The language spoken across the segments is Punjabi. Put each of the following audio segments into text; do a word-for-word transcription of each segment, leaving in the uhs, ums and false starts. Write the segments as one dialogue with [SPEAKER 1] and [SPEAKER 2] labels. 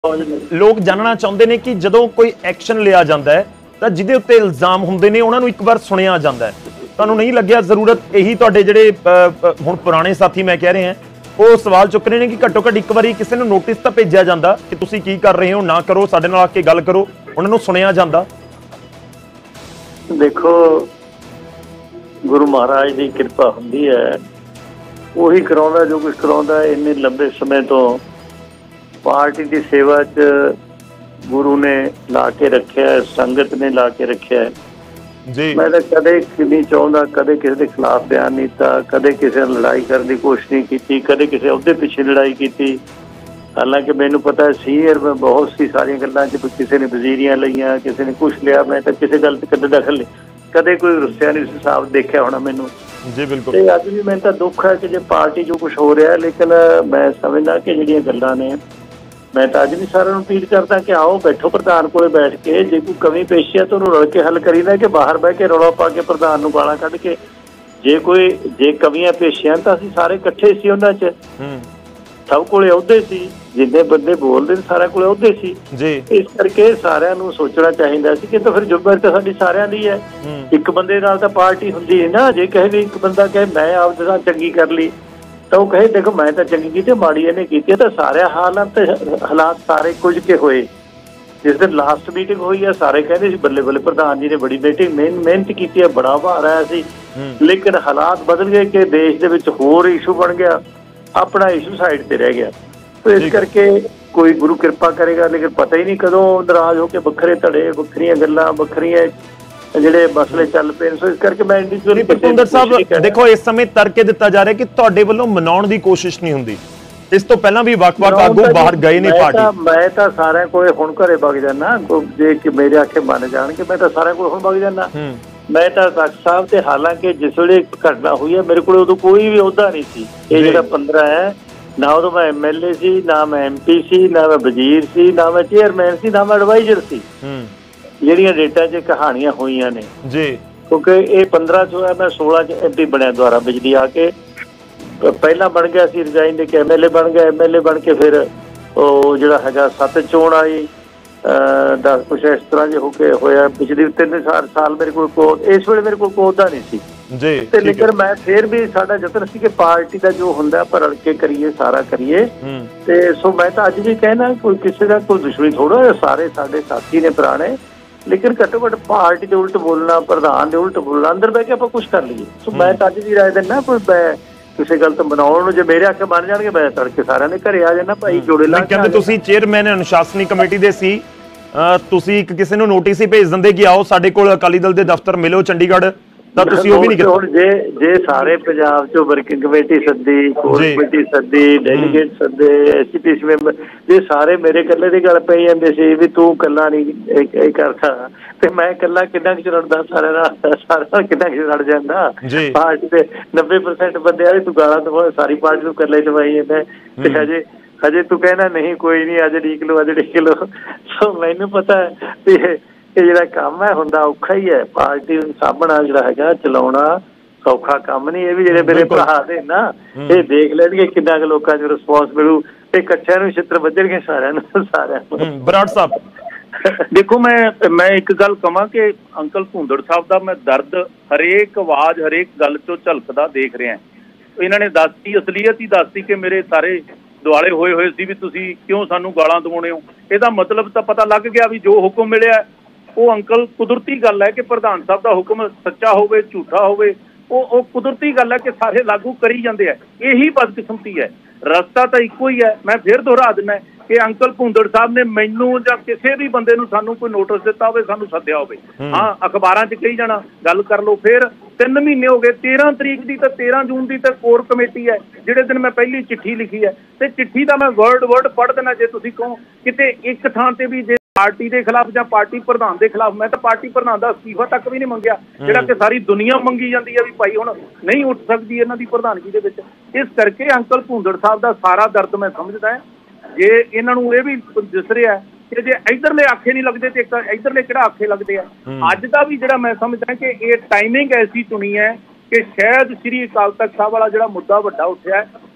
[SPEAKER 1] लोग जानना चाहते हैं कि जदों कोई एक्शन लिया जाता है तो जिहदे उत्ते इल्जाम हुंदे ने उन्हां नूं एक बार सुनिया जाता है। तुहानूं नहीं लग्गिया जरूरत यही तुहाडे जिहड़े हुण पुराने साथी मैं कह रहे हैं वो सवाल चुक रहे हैं कि घट्टो घट्ट एक बारी किसी नूं नोटिस तां भेजिया जांदा कि तुसीं की कर रहे हो, ना करो, साडे नाल आके गल करो, उन्हां नूं सुनिया जांदा।
[SPEAKER 2] देखो गुरु महाराज की कृपा हुंदी है, वही कराउंदा जो कुछ कराउंदा। इन्ने लंबे समय तो पार्टी की सेवा च गुरु ने ला के रखा है, संगत ने ला के रखा है जी। मैं तो कदे नहीं चाहता, कदे किसी के खिलाफ बयान नहीं था, कदे किसी ने लड़ाई करने की कोशिश नहीं की, कदे किसी उहदे पिछे लड़ाई की। हालांकि मैनू पता है सीनियर में बहुत सी सारी गल्लां च किसी ने वजीरियां लईयां, किसी ने कुछ लिया, मैं तो किसी गल कदे दखल नहीं, कदे कोई रुस्सिया नहीं हिसाब देखा होना मैनू जी। बिल्कुल ते अज भी मैनूं तां दुख है कि जो पार्टी जो कुछ हो रहा है, लेकिन मैं समझदा कि जिहड़ियां गल्लां ने मैं तो अज भी सारे अपील करता कि आओ बैठो प्रधान को बैठ के, जे कोई कमी पेशी है तो रल के हल करी ना, कि बाहर बह के रौला पा के प्रधान नूं गालां कढ के जे कोई जे कमियां पेशियां तो असीं सारे इकट्ठे सी, उन्हां च सब कोले अहुदे सी, जिन्ने बंदे बोलदे सारे कोले अहुदे सी जी। इस करके सारिਆਂ ਨੂੰ सोचना चाहिए सी कि तो फिर जुम्मेवारी तो साडी सारिਆਂ दी है। एक बंदे नाल तां पार्टी हुंदी है ना, जे कहे भी एक बंदा कहे मैं आपदे नाल चंगी कर ली तो वो कहे देखो मैं तो चंगी की माड़ी इन्हें की, तो सारे हालात हालात सारे कुछ के होए। जिस दिन लास्ट मीटिंग हुई है सारे कहते बल्ले बल्ले प्रधान जी ने बड़ी मीटिंग मेहनत की है, बड़ा भार आया सी, लेकिन हालात बदल गए कि देश दे विच होर इशू बन गया, अपना इशू साइड पे रह गया। तो इस करके कोई गुरु कृपा करेगा, लेकिन पता ही नहीं कदों नाराज होकर बखरे धड़े बखरियां गल्लां बखरियां ਜਿਹੜੇ ਮਸਲੇ ਚੱਲ ਪਏ। ਸੋ ਇਸ ਕਰਕੇ ਮੈਂ ਇੰਡੀਵਿਜੂਅਲੀ
[SPEAKER 1] ਭੁਪਿੰਦਰ ਸਾਹਿਬ ਦੇਖੋ ਇਸ ਸਮੇਂ ਤਰਕ ਦਿੱਤਾ ਜਾ ਰਿਹਾ ਕਿ ਤੁਹਾਡੇ ਵੱਲੋਂ ਮਨਾਉਣ ਦੀ ਕੋਸ਼ਿਸ਼ ਨਹੀਂ ਹੁੰਦੀ, ਇਸ ਤੋਂ ਪਹਿਲਾਂ ਵੀ ਵੱਖ-ਵੱਖ ਆਗੂ ਬਾਹਰ ਗਏ ਨੇ ਪਾਰਟੀ।
[SPEAKER 2] ਮੈਂ ਤਾਂ ਸਾਰਿਆਂ ਕੋਲੇ ਹੁਣ ਘਰੇ ਵਗ ਜਾਣਾ, ਜੇ ਕਿ ਮੇਰੇ ਆਖੇ ਮੰਨ ਜਾਣਗੇ ਮੈਂ ਤਾਂ ਸਾਰਿਆਂ ਕੋਲ ਹੁਣ ਵਗ ਜਾਣਾ। ਮੈਂ ਤਾਂ ਤਖਤ ਸਾਹਿਬ ਤੇ ਹਾਲਾਂਕਿ ਜਿਸ ਵੇਲੇ ਘਟਨਾ ਹੋਈ ਹੈ ਮੇਰੇ ਕੋਲ ਉਦੋਂ ਕੋਈ ਵੀ ਅਹੁਦਾ ਨਹੀਂ ਸੀ। ਇਹ ਜਿਹੜਾ ਪੰਦਰਾਂ ਹੈ ਨਾ ਉਦੋਂ ਮੈਂ ਐਮ ਐਲ ਏ ਸੀ, ਨਾ ਮੈਂ ਐਮ ਪੀ ਸੀ, ਨਾ ਮੈਂ ਵਜ਼ੀਰ ਸੀ, ਨਾ ਮੈਂ ਚੇਅਰਮੈਨ ਸੀ, ਨਾ ਮੈਂ ਐਡਵਾਈਜ਼ਰ ਸੀ। ਜਿਹੜੀਆਂ ਡੇਟਾ 'ਚ ਕਹਾਣੀਆਂ ਹੋਈਆਂ ਨੇ ਜੀ, ਕਿਉਂਕਿ ਇਹ ਪੰਦਰਾਂ 'ਚੋਂ ਹੈ, ਮੈਂ ਸੋਲਾਂ 'ਚ ਐਮ ਪੀ ਬਣਿਆ ਦੁਆਰਾ ਬਿਜਲੀ ਆ ਕੇ। ਪਹਿਲਾਂ ਬਣ ਗਿਆ ਸੀ ਰਿਜ਼ਾਈਨ ਦੇ ਕੇ ਐਮ ਐਲ ਏ ਬਣ ਗਿਆ, ਐਮ ਐਲ ਏ ਬਣ ਕੇ ਫਿਰ ਉਹ ਜਿਹੜਾ ਹੈਗਾ ਸੱਤ ਚੋਣ ਆਈ, ਦਸ ਕੁਛ ਇਸ ਤਰ੍ਹਾਂ ਜੇ ਹੋ ਕੇ ਹੋਇਆ। ਪਿਛਲੇ ਤਿੰਨ ਚਾਰ ਸਾਲ ਮੇਰੇ ਕੋਲ ਕੋ ਇਸ ਵੇਲੇ ਮੇਰੇ ਕੋਲ ਕੋਈ ਅਹੁਦਾ ਨਹੀਂ ਸੀ ਜੀ, ਤੇ ਲੇਕਿਨ ਮੈਂ ਫਿਰ ਵੀ ਸਾਡਾ ਯਤਨ ਸੀ ਕਿ ਪਾਰਟੀ ਦਾ ਜੋ ਹੁੰਦਾ ਆਪਾਂ ਰਲ ਕੇ ਕਰੀਏ, ਸਾਰਾ ਕਰੀਏ। ਤੇ ਸੋ ਮੈਂ ਤਾਂ ਅੱਜ ਵੀ ਕਹਿਣਾ ਕੋਈ ਕਿਸੇ ਦਾ ਕੋਈ ਦੁਸ਼ਮਣੀ ਥੋੜਾ, ਸਾਰੇ ਸਾਡੇ ਸਾਥੀ ਨੇ ਪੁਰਾਣੇ, लेकिन घट्टो घट पार्टी के उल्ट बोलना, प्रधान के उल्ट बोलना, अंदर बह के आप कुछ कर लीए। सो मैं तो अज भी राय देना कोई किसी गल तो बनाउण जे मेरे आखे बन जाणगे मैं तड़के सारिਆਂ ने घरे आ जाना भाई जोड़े ला।
[SPEAKER 1] कहंदे तुसीं चेयरमैन अनुशासनी कमेटी दे सी, तुसीं एक किसी नूं नोटिस ही भेज दिंदे कि आओ साडे कोल अकाली दल दे दफ्तर मिलो चंडीगढ़, ਤਾਂ ਤੁਸੀਂ ਉਹ ਵੀ ਨਹੀਂ ਕਰਦੇ।
[SPEAKER 2] ਜੇ ਜੇ ਸਾਰੇ ਪੰਜਾਬ ਚੋਂ ਵਰਕਿੰਗ ਕਮੇਟੀ ਸੱਦੀ, ਕੋਰ ਕਮੇਟੀ ਸੱਦੀ, ਡੈਲੀਗੇਟ ਸੱਦੇ, ਐਸਜੀਪੀਸੀ ਮੈਂਬਰ, ਜੇ ਸਾਰੇ ਮੇਰੇ ਇਕੱਲੇ ਦੀ ਗੱਲ ਪਈ ਜਾਂਦੇ ਸੀ ਵੀ ਤੂੰ ਇਕੱਲਾ ਨਹੀਂ ਇਹ ਕਰਦਾ, ਤੇ ਮੈਂ ਇਕੱਲਾ ਕਿੰਨਾ ਕੁ ਲੜਦਾ ਸਾਰਿਆਂ ਨਾਲ, ਸਾਰਿਆਂ ਨਾਲ ਕਿੰਨਾ ਕੁ ਲੜ ਜਾਂਦਾ। ਪਾਰਟੀ ਦੇ ਨੱਬੇ ਪ੍ਰਸੈਂਟ ਬੰਦੇ ਆ ਤੂੰ ਗਾਲਾਂ ਤੋਂ ਸਾਰੀ ਪਾਰਟੀ ਨੂੰ ਇਕੱਲਾ ਹੀ ਦਵਾਈ ਜਾਂਦਾ, ਤੇ ਹਜੇ ਹਜੇ ਤੂੰ ਕਹਿਣਾ ਨਹੀਂ ਕੋਈ ਨਹੀਂ ਅੱਜ ਡੀਕ ਲਓ, ਅੱਜ ਡੀਕ ਲਓ। ਸੋ ਮੈਨੂੰ ਪਤਾ ਵੀ ਇਹ ਜਿਹੜਾ ਕੰਮ ਹੈ ਹੁੰਦਾ ਔਖਾ ਹੀ ਹੈ, ਪਾਰਟੀ ਨੂੰ ਸਾਂਭਣਾ ਜਿਹੜਾ ਹੈਗਾ ਚਲਾਉਣਾ ਸੌਖਾ ਕੰਮ ਨਹੀਂ। ਇਹ ਵੀ ਜਿਹੜੇ ਮੇਰੇ ਭਰਾ ਦੇ ਨਾ ਇਹ ਦੇਖ ਲੈਣਗੇ ਕਿੰਨਾ ਕੁ ਲੋਕਾਂ ਚ ਰਿਸਪੌਂਸ ਮਿਲੂ, ਤੇ ਇਕੱਠਿਆਂ ਨੂੰ ਛਿੱਤਰ ਵੱਜਣਗੇ ਸਾਰਿਆਂ ਨੂੰ ਸਾਰਿਆਂ ਨੂੰ।
[SPEAKER 1] ਬਰਾੜ ਸਾਹਿਬ
[SPEAKER 3] ਦੇਖੋ ਮੈਂ ਮੈਂ ਇੱਕ ਗੱਲ ਕਹਾਂ ਕਿ ਅੰਕਲ ਭੁੰਦੜ ਸਾਹਿਬ ਦਾ ਮੈਂ ਦਰਦ ਹਰੇਕ ਆਵਾਜ਼ ਹਰੇਕ ਗੱਲ ਚੋਂ ਝਲਕਦਾ ਦੇਖ ਰਿਹਾ। ਇਹਨਾਂ ਨੇ ਦੱਸਤੀ ਅਸਲੀਅਤ ਹੀ ਦੱਸਤੀ ਕਿ ਮੇਰੇ ਸਾਰੇ ਦੁਆਲੇ ਹੋਏ ਹੋਏ ਸੀ ਵੀ ਤੁਸੀਂ ਕਿਉਂ ਸਾਨੂੰ ਗਾਲਾਂ ਦਵਾਉਣੇ ਹੋ। ਇਹਦਾ ਮਤਲਬ ਤਾਂ ਪਤਾ ਲੱਗ ਗਿਆ ਵੀ ਜੋ ਹੁਕਮ ਮਿਲਿਆ ਉਹ ਅੰਕਲ ਕੁਦਰਤੀ ਗੱਲ ਹੈ ਕਿ ਪ੍ਰਧਾਨ ਸਾਹਿਬ ਦਾ ਹੁਕਮ ਸੱਚਾ ਹੋਵੇ ਝੂਠਾ ਹੋਵੇ ਉਹ ਉਹ ਕੁਦਰਤੀ ਗੱਲ ਹੈ ਕਿ ਸਾਰੇ ਲਾਗੂ ਕਰੀ ਜਾਂਦੇ ਆ। ਇਹੀ ਬਦਕਿਸਮਤੀ ਹੈ, ਰਸਤਾ ਤਾਂ ਇੱਕੋ ਹੀ ਹੈ। ਮੈਂ ਫਿਰ ਦੁਹਰਾ ਦਿੰਦਾ ਕਿ ਅੰਕਲ ਭੁੰਦੜ ਸਾਹਿਬ ਨੇ ਮੈਨੂੰ ਜਾਂ ਕਿਸੇ ਵੀ ਬੰਦੇ ਨੂੰ ਸਾਨੂੰ ਕੋਈ ਨੋਟਿਸ ਦਿੱਤਾ ਹੋਵੇ, ਸਾਨੂੰ ਸੱਦਿਆ ਹੋਵੇ, ਹਾਂ ਅਖਬਾਰਾਂ 'ਚ ਕਹੀ ਜਾਣਾ ਗੱਲ ਕਰ ਲਓ। ਫਿਰ ਤਿੰਨ ਮਹੀਨੇ ਹੋ ਗਏ, ਤੇਰਾਂ ਤਰੀਕ ਦੀ ਤਾਂ ਤੇਰਾਂ ਜੂਨ ਦੀ ਤਾਂ ਕੋਰ ਕਮੇਟੀ ਹੈ ਜਿਹੜੇ ਦਿਨ ਮੈਂ ਪਹਿਲੀ ਚਿੱਠੀ ਲਿਖੀ ਹੈ, ਤੇ ਚਿੱਠੀ ਦਾ ਮੈਂ ਵਰਡ ਵਰਡ ਪੜ੍ਹ ਦੇਣਾ ਜੇ ਤੁਸੀਂ ਕਹੋ। ਕਿਤੇ ਇੱਕ ਥਾਂ ਤੇ ਵੀ ਜੇ ਪਾਰਟੀ ਦੇ ਖਿਲਾਫ ਜਾਂ ਪਾਰਟੀ ਪ੍ਰਧਾਨ ਦੇ ਖਿਲਾਫ, ਮੈਂ ਤਾਂ ਪਾਰਟੀ ਪ੍ਰਧਾਨ ਦਾ ਅਸਤੀਫਾ ਤੱਕ ਵੀ ਨਹੀਂ ਮੰਗਿਆ, ਜਿਹੜਾ ਕਿ ਸਾਰੀ ਦੁਨੀਆ ਮੰਗੀ ਜਾਂਦੀ ਹੈ ਵੀ ਭਾਈ ਹੁਣ ਨਹੀਂ ਉੱਠ ਸਕਦੀ ਇਹਨਾਂ ਦੀ ਪ੍ਰਧਾਨਗੀ ਦੇ ਵਿੱਚ। ਇਸ ਕਰਕੇ ਅੰਕਲ ਭੁੰਦੜ ਸਾਹਿਬ ਦਾ ਸਾਰਾ ਦਰਦ ਮੈਂ ਸਮਝਦਾ। ਜੇ ਇਹਨਾਂ ਨੂੰ ਇਹ ਵੀ ਦਿਸ ਰਿਹਾ ਕਿ ਜੇ ਇੱਧਰਲੇ ਆਖੇ ਨਹੀਂ ਲੱਗਦੇ ਤੇ ਇੱਕ ਇੱਧਰਲੇ ਕਿਹੜਾ ਆਖੇ ਲੱਗਦੇ ਆ। ਅੱਜ ਦਾ ਵੀ ਜਿਹੜਾ ਮੈਂ ਸਮਝਦਾ ਕਿ ਇਹ ਟਾਈਮਿੰਗ ਐਸੀ ਚੁਣੀ ਹੈ ਕਿ ਸ਼ਾਇਦ ਸ੍ਰੀ ਅਕਾਲ ਤਖਤ ਸਾਹਿਬ ਵਾਲਾ ਜਿਹੜਾ ਮੁੱਦਾ ਵੱਡਾ ਉੱਠਿਆ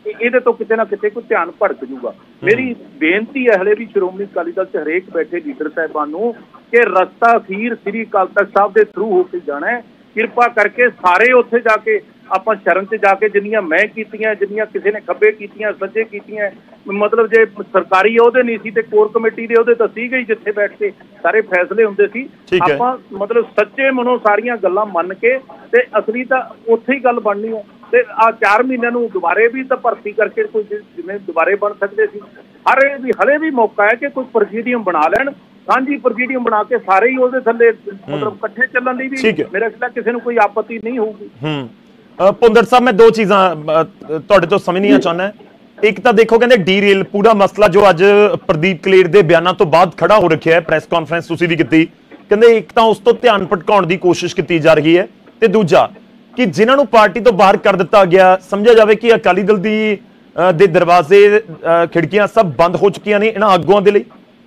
[SPEAKER 3] ਇਹਦੇ ਤੋਂ ਕਿਤੇ ਨਾ ਕਿਤੇ ਕੋਈ ਧਿਆਨ ਭੜਕ ਜੂਗਾ। ਮੇਰੀ ਬੇਨਤੀ ਹੈ ਹਲੇ ਵੀ ਸ਼੍ਰੋਮਣੀ ਅਕਾਲੀ ਦਲ 'ਚ ਹਰੇਕ ਬੈਠੇ ਲੀਡਰ ਸਾਹਿਬਾਨ ਨੂੰ ਕਿ ਰਸਤਾ ਅਖੀਰ ਸ੍ਰੀ ਅਕਾਲ ਤਖਤ ਸਾਹਿਬ ਦੇ ਥਰੂ ਹੋ ਕੇ ਜਾਣਾ ਹੈ। ਕਿਰਪਾ ਕਰਕੇ ਸਾਰੇ ਉੱਥੇ ਜਾ ਕੇ ਆਪਾਂ ਸ਼ਰਨ 'ਚ ਜਾ ਕੇ ਜਿੰਨੀਆਂ ਮੈਂ ਕੀਤੀਆਂ, ਜਿੰਨੀਆਂ ਕਿਸੇ ਨੇ ਖੱਬੇ ਕੀਤੀਆਂ, ਸੱਜੇ ਕੀਤੀਆਂ, ਮਤਲਬ ਜੇ ਸਰਕਾਰੀ ਅਹੁਦੇ ਨਹੀਂ ਸੀ ਤੇ ਕੋਰ ਕਮੇਟੀ ਦੇ ਅਹੁਦੇ ਤਾਂ ਸੀਗੇ ਹੀ, ਜਿੱਥੇ ਬੈਠ ਕੇ ਸਾਰੇ ਫੈਸਲੇ ਹੁੰਦੇ ਸੀ। ਆਪਾਂ ਮਤਲਬ ਸੱਚੇ ਮਨੋਂ ਸਾਰੀਆਂ ਗੱਲਾਂ ਮੰਨ ਕੇ ਤੇ ਅਸਲੀ ਤਾਂ ਉੱਥੇ ਹੀ ਗੱਲ ਬਣਨੀ ਹੈ। ਤੇ ਆ ਚਾਰ ਮਹੀਨਿਆਂ ਨੂੰ ਦੁਬਾਰੇ ਵੀ ਤਾਂ ਭਰਤੀ ਕਰਕੇ ਕੋਈ ਜਿਵੇਂ ਦੁਬਾਰੇ ਬਣ ਸਕਦੇ ਸੀ। ਹਰੇ ਵੀ ਹਲੇ ਵੀ ਮੌਕਾ ਹੈ ਕਿ ਕੋਈ ਪ੍ਰੈਜ਼ੀਡੀਅਮ ਬਣਾ ਲੈਣ, ਸਾਂਝੀ ਪ੍ਰੈਜ਼ੀਡੀਅਮ ਬਣਾ ਕੇ ਸਾਰੇ ਹੀ ਉਹਦੇ ਥੱਲੇ ਮਤਲਬ ਇਕੱਠੇ ਚੱਲਣ ਲਈ ਵੀ ਮੇਰੇ ਖਿਆਲ ਕਿਸੇ ਨੂੰ ਕੋਈ ਆਪੱਤੀ ਨਹੀਂ ਹੋਊਗੀ।
[SPEAKER 1] ਭੁੰਦੜ ਸਾਹਿਬ, ਮੈਂ ਦੋ ਚੀਜ਼ਾਂ ਤੁਹਾਡੇ ਤੋਂ ਸਮਝਣੀਆਂ ਚਾਹੁੰਦਾ। ਇੱਕ ਤਾਂ ਦੇਖੋ, ਕਹਿੰਦੇ ਡੀਰੇਲ ਪੂਰਾ ਮਸਲਾ ਜੋ ਅੱਜ ਪ੍ਰਦੀਪ ਕਲੇਰ ਦੇ ਬਿਆਨਾਂ ਤੋਂ ਬਾਅਦ ਖੜਾ ਹੋ ਰੱਖਿਆ ਹੈ, ਪ੍ਰੈਸ ਕਾਨਫਰੰਸ ਤੁਸੀਂ ਵੀ ਕੀਤੀ, ਕਹਿੰਦੇ ਇੱਕ ਤਾਂ ਉਸ ਤੋਂ ਧਿਆਨ ਭਟਕਾਉਣ ਦੀ ਕੋਸ਼ਿਸ਼ ਕੀਤੀ ਜਾ ਰਹੀ ਹੈ, ਤੇ ਦੂਜਾ ਕਿ ਜਿਨ੍ਹਾਂ ਨੂੰ ਪਾਰਟੀ ਤੋਂ ਬਾਹਰ ਕਰ ਦਿੱਤਾ ਗਿਆ ਸਮਝਿਆ ਜਾਵੇ ਕਿ ਅਕਾਲੀ ਦਲ ਦੀ ਦੇ ਦਰਵਾਜ਼ੇ ਖਿੜਕੀਆਂ ਸਭ ਬੰਦ ਹੋ ਚੁੱਕੀਆਂ ਨੇ ਇਹਨਾਂ ਆਗੂਆਂ ਦੇ ਲਈ।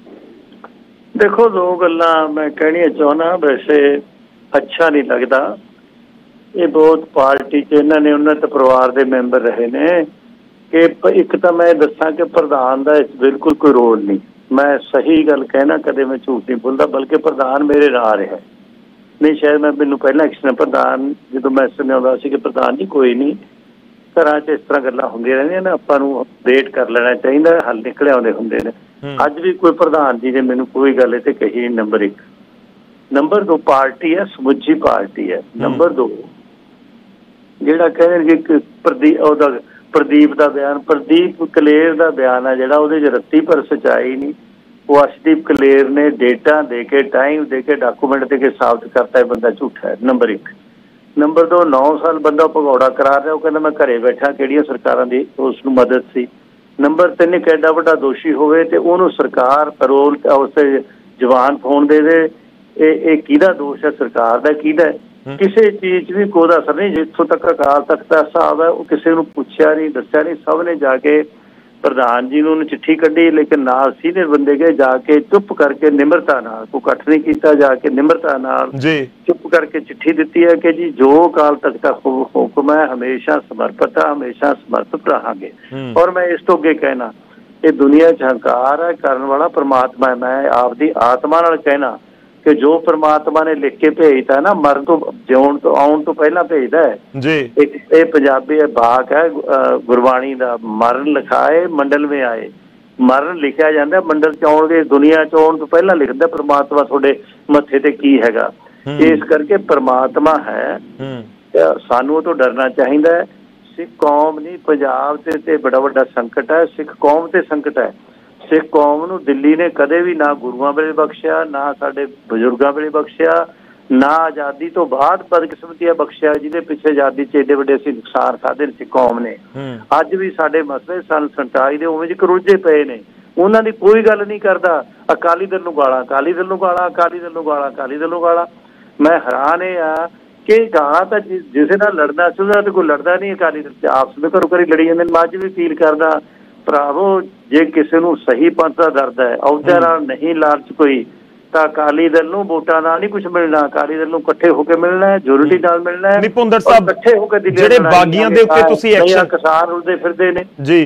[SPEAKER 2] ਦੇਖੋ, ਦੋ ਗੱਲਾਂ ਮੈਂ ਕਹਿਣੀਆਂ ਚਾਹੁੰਦਾ। ਵੈਸੇ ਅੱਛਾ ਨਹੀਂ ਲੱਗਦਾ, ਇਹ ਬਹੁਤ ਪਾਰਟੀ 'ਚ ਇਹਨਾਂ ਨੇ ਉਹਨਾਂ ਤੇ ਪਰਿਵਾਰ ਦੇ ਮੈਂਬਰ ਰਹੇ ਨੇ ਕਿ ਇੱਕ ਤਾਂ ਮੈਂ ਦੱਸਾਂ ਕਿ ਪ੍ਰਧਾਨ ਦਾ ਇਸ ਬਿਲਕੁਲ ਕੋਈ ਰੋਲ ਨਹੀਂ। ਮੈਂ ਸਹੀ ਗੱਲ ਕਹਿਣਾ, ਕਦੇ ਮੈਂ ਝੂਠ ਨਹੀਂ ਬੋਲਦਾ, ਬਲਕਿ ਪ੍ਰਧਾਨ ਮੇਰੇ ਨਾਲ ਰਿਹਾ ਨਹੀਂ। ਸ਼ਾਇਦ ਮੈਂ ਮੈਨੂੰ ਪਹਿਲਾਂ ਐਕਸ਼ਨ ਪ੍ਰਧਾਨ ਜਦੋਂ ਮੈਂ ਸੁਣਿਆਉਂਦਾ ਸੀ ਕਿ ਪ੍ਰਧਾਨ ਜੀ ਕੋਈ ਨਹੀਂ, ਘਰਾਂ 'ਚ ਇਸ ਤਰ੍ਹਾਂ ਗੱਲਾਂ ਹੁੰਦੀਆਂ ਰਹਿੰਦੀਆਂ ਨੇ, ਆਪਾਂ ਨੂੰ ਅਪਡੇਟ ਕਰ ਲੈਣਾ ਚਾਹੀਦਾ, ਹੱਲ ਨਿਕਲੇ ਆਉਂਦੇ ਹੁੰਦੇ ਨੇ। ਅੱਜ ਵੀ ਕੋਈ ਪ੍ਰਧਾਨ ਜੀ ਨੇ ਮੈਨੂੰ ਕੋਈ ਗੱਲ ਇਹ ਤੇ ਕਹੀ। ਨੰਬਰ ਇੱਕ। ਨੰਬਰ ਦੋ, ਪਾਰਟੀ ਹੈ, ਸਮੁੱਚੀ ਪਾਰਟੀ ਹੈ। ਨੰਬਰ ਦੋ, ਜਿਹੜਾ ਕਹਿੰਦੇ ਕਿ ਪ੍ਰਦੀਪ ਉਹਦਾ ਪ੍ਰਦੀਪ ਦਾ ਬਿਆਨ, ਪ੍ਰਦੀਪ ਕਲੇਰ ਦਾ ਬਿਆਨ ਹੈ ਜਿਹੜਾ, ਉਹਦੇ 'ਚ ਰੱਤੀ ਪਰ ਸੱਚਾਈ ਨਹੀਂ। ਉਹ ਅਰਸ਼ਦੀਪ ਕਲੇਰ ਨੇ ਡੇਟਾ ਦੇ ਕੇ, ਟਾਈਮ ਦੇ ਕੇ, ਡਾਕੂਮੈਂਟ ਦੇ ਕੇ ਸਾਬਤ ਕਰਤਾ ਹੈ ਬੰਦਾ ਝੂਠਾ ਹੈ। ਨੰਬਰ ਇੱਕ। ਨੰਬਰ ਦੋ, ਨੌ ਸਾਲ ਬੰਦਾ ਭਗੌੜਾ ਕਰਾ ਰਿਹਾ, ਉਹ ਕਹਿੰਦਾ ਮੈਂ ਘਰੇ ਬੈਠਾ, ਕਿਹੜੀਆਂ ਸਰਕਾਰਾਂ ਦੀ ਉਸ ਨੂੰ ਮਦਦ ਸੀ। ਨੰਬਰ ਤਿੰਨ, ਇੱਕ ਐਡਾ ਵੱਡਾ ਦੋਸ਼ੀ ਹੋਵੇ ਤੇ ਉਹਨੂੰ ਸਰਕਾਰ ਪੈਰੋਲ ਉਸ ਤੇ ਜਵਾਨ ਫੋਨ ਦੇ ਦੇ, ਇਹ ਇਹ ਕਿਹਦਾ ਦੋਸ਼ ਹੈ? ਸਰਕਾਰ ਦਾ। ਕਿਹਦਾ? ਕਿਸੇ ਚੀਜ਼ 'ਚ ਵੀ ਕੋਈ ਅਸਰ ਨਹੀਂ। ਜਿੱਥੋਂ ਤੱਕ ਅਕਾਲ ਤਖਤ ਦਾ ਹਿਸਾਬ ਹੈ, ਉਹ ਕਿਸੇ ਨੂੰ ਪੁੱਛਿਆ ਨਹੀਂ, ਦੱਸਿਆ ਨਹੀਂ। ਸਭ ਨੇ ਜਾ ਕੇ ਪ੍ਰਧਾਨ ਜੀ ਨੂੰ ਉਹਨੇ ਚਿੱਠੀ ਕੱਢੀ, ਲੇਕਿਨ ਨਾਲ ਸੀਨੀਅਰ ਬੰਦੇ ਗਏ, ਜਾ ਕੇ ਚੁੱਪ ਕਰਕੇ ਨਿਮਰਤਾ ਨਾਲ, ਕੋਈ ਇਕੱਠ ਨਹੀਂ ਕੀਤਾ, ਜਾ ਕੇ ਨਿਮਰਤਾ ਨਾਲ ਚੁੱਪ ਕਰਕੇ ਚਿੱਠੀ ਦਿੱਤੀ ਹੈ ਕਿ ਜੀ ਜੋ ਅਕਾਲ ਤਖਤ ਦਾ ਹੁਕਮ ਹੈ ਹਮੇਸ਼ਾ ਸਮਰਪਿਤ ਹੈ, ਹਮੇਸ਼ਾ ਸਮਰਪਿਤ ਰਹਾਂਗੇ। ਔਰ ਮੈਂ ਇਸ ਤੋਂ ਅੱਗੇ ਕਹਿਣਾ, ਇਹ ਦੁਨੀਆ 'ਚ ਹੰਕਾਰ ਹੈ ਕਰਨ ਵਾਲਾ ਪਰਮਾਤਮਾ ਹੈ। ਮੈਂ ਆਪਦੀ ਆਤਮਾ ਨਾਲ ਕਹਿਣਾ ਕਿ ਜੋ ਪ੍ਰਮਾਤਮਾ ਨੇ ਲਿਖ ਕੇ ਭੇਜਦਾ ਨਾ, ਮਰਨ ਤੋਂ ਜਿਉਣ ਤੋਂ ਆਉਣ ਤੋਂ ਪਹਿਲਾਂ ਭੇਜਦਾ ਹੈ ਜੀ। ਇੱਕ ਇਹ ਪੰਜਾਬੀ ਬਾਕ ਹੈ ਗੁਰਬਾਣੀ ਦਾ, ਮਰਨ ਲਿਖਾਏ ਮੰਡਲ ਵਿੱਚ ਆਏ। ਮਰਨ ਲਿਖਿਆ ਜਾਂਦਾ, ਮੰਡਲ 'ਚ ਆਉਣਗੇ, ਦੁਨੀਆ 'ਚ ਆਉਣ ਤੋਂ ਪਹਿਲਾਂ ਲਿਖਦਾ ਪ੍ਰਮਾਤਮਾ ਤੁਹਾਡੇ ਮੱਥੇ ਤੇ ਕੀ ਹੈਗਾ। ਇਸ ਕਰਕੇ ਪ੍ਰਮਾਤਮਾ ਹੈ, ਸਾਨੂੰ ਉਹ ਤੋਂ ਡਰਨਾ ਚਾਹੀਦਾ ਹੈ। ਸਿੱਖ ਕੌਮ ਨਹੀਂ, ਪੰਜਾਬ ਤੇ ਤੇ ਬੜਾ ਵੱਡਾ ਸੰਕਟ ਹੈ, ਸਿੱਖ ਕੌਮ ਤੇ ਸੰਕਟ ਹੈ। ਸਿੱਖ ਕੌਮ ਨੂੰ ਦਿੱਲੀ ਨੇ ਕਦੇ ਵੀ ਨਾ ਗੁਰੂਆਂ ਵੇਲੇ ਬਖਸ਼ਿਆ, ਨਾ ਸਾਡੇ ਬਜ਼ੁਰਗਾਂ ਵੇਲੇ ਬਖਸ਼ਿਆ, ਨਾ ਆਜ਼ਾਦੀ ਤੋਂ ਬਾਅਦ ਬਦਕਿਸਮਤੀਆਂ ਬਖਸ਼ਿਆ, ਜਿਹਦੇ ਪਿੱਛੇ ਆਜ਼ਾਦੀ 'ਚ ਏਡੇ ਵੱਡੇ ਅਸੀਂ ਨੁਕਸਾਨ ਖਾਧੇ ਨੇ ਸਿੱਖ ਕੌਮ ਨੇ। ਅੱਜ ਵੀ ਸਾਡੇ ਮਸਲੇ ਸਨ ਸੰਤਾਲੀ ਦੇ ਉਵੇਂ ਜਿਹੇ ਕਰੋਜੇ ਪਏ ਨੇ, ਉਹਨਾਂ ਦੀ ਕੋਈ ਗੱਲ ਨਹੀਂ ਕਰਦਾ। ਅਕਾਲੀ ਦਲ ਨੂੰ ਗਾਲਾਂ, ਅਕਾਲੀ ਦਲ ਨੂੰ ਗਾਲਾਂ, ਅਕਾਲੀ ਦਲ ਨੂੰ ਗਾਲਾਂ, ਅਕਾਲੀ ਦਲ ਨੂੰ ਗਾਲਾਂ। ਮੈਂ ਹੈਰਾਨ ਇਹ ਆ ਕਿ ਗਾਲਾਂ ਤਾਂ ਜਿਸੇ ਨਾਲ ਲੜਨਾ ਸੀ ਉਹਦਾ ਤਾਂ ਕੋਈ ਲੜਦਾ ਨਹੀਂ। ਅਕਾਲੀ ਦਲ 'ਚ ਆਪਸ ਵਿੱਚ ਘਰੋਂ ਘਰੀ ਲੜੀ ਜਾਂਦੇ ਨੇ। ਮੈਂ ਅੱਜ ਵੀ ਅਪੀਲ ਕਰਦਾ, ਭਰਾਵੋ ਜੇ ਕਿਸੇ ਨੂੰ ਸਹੀ ਪੰਥ ਦਾ ਦਰਦ ਹੈ, ਅਹੁਦਿਆਂ ਨਾਲ ਨਹੀਂ ਲਾਲਚ ਕੋਈ, ਤਾਂ ਅਕਾਲੀ ਦਲ ਨੂੰ ਵੋਟਾਂ ਨਾਲ ਨਹੀਂ ਕੁਝ ਮਿਲਣਾ। ਅਕਾਲੀ ਦਲ ਨੂੰ ਇਕੱਠੇ ਹੋ ਕੇ ਮਿਲਣਾ ਹੈ, ਜੁਨਿਟੀ ਨਾਲ ਮਿਲਣਾ ਹੈ।
[SPEAKER 1] ਭੁੰਦਰ ਸਾਹਿਬ,
[SPEAKER 2] ਇਕੱਠੇ ਹੋ ਕੇ
[SPEAKER 1] ਜਿਹੜੇ ਬਾਗੀਆਂ ਦੇ ਉੱਤੇ ਤੁਸੀਂ ਐਕਸ਼ਨ,
[SPEAKER 2] ਕਿਸਾਨ ਰੁਲਦੇ ਫਿਰਦੇ ਨੇ
[SPEAKER 1] ਜੀ,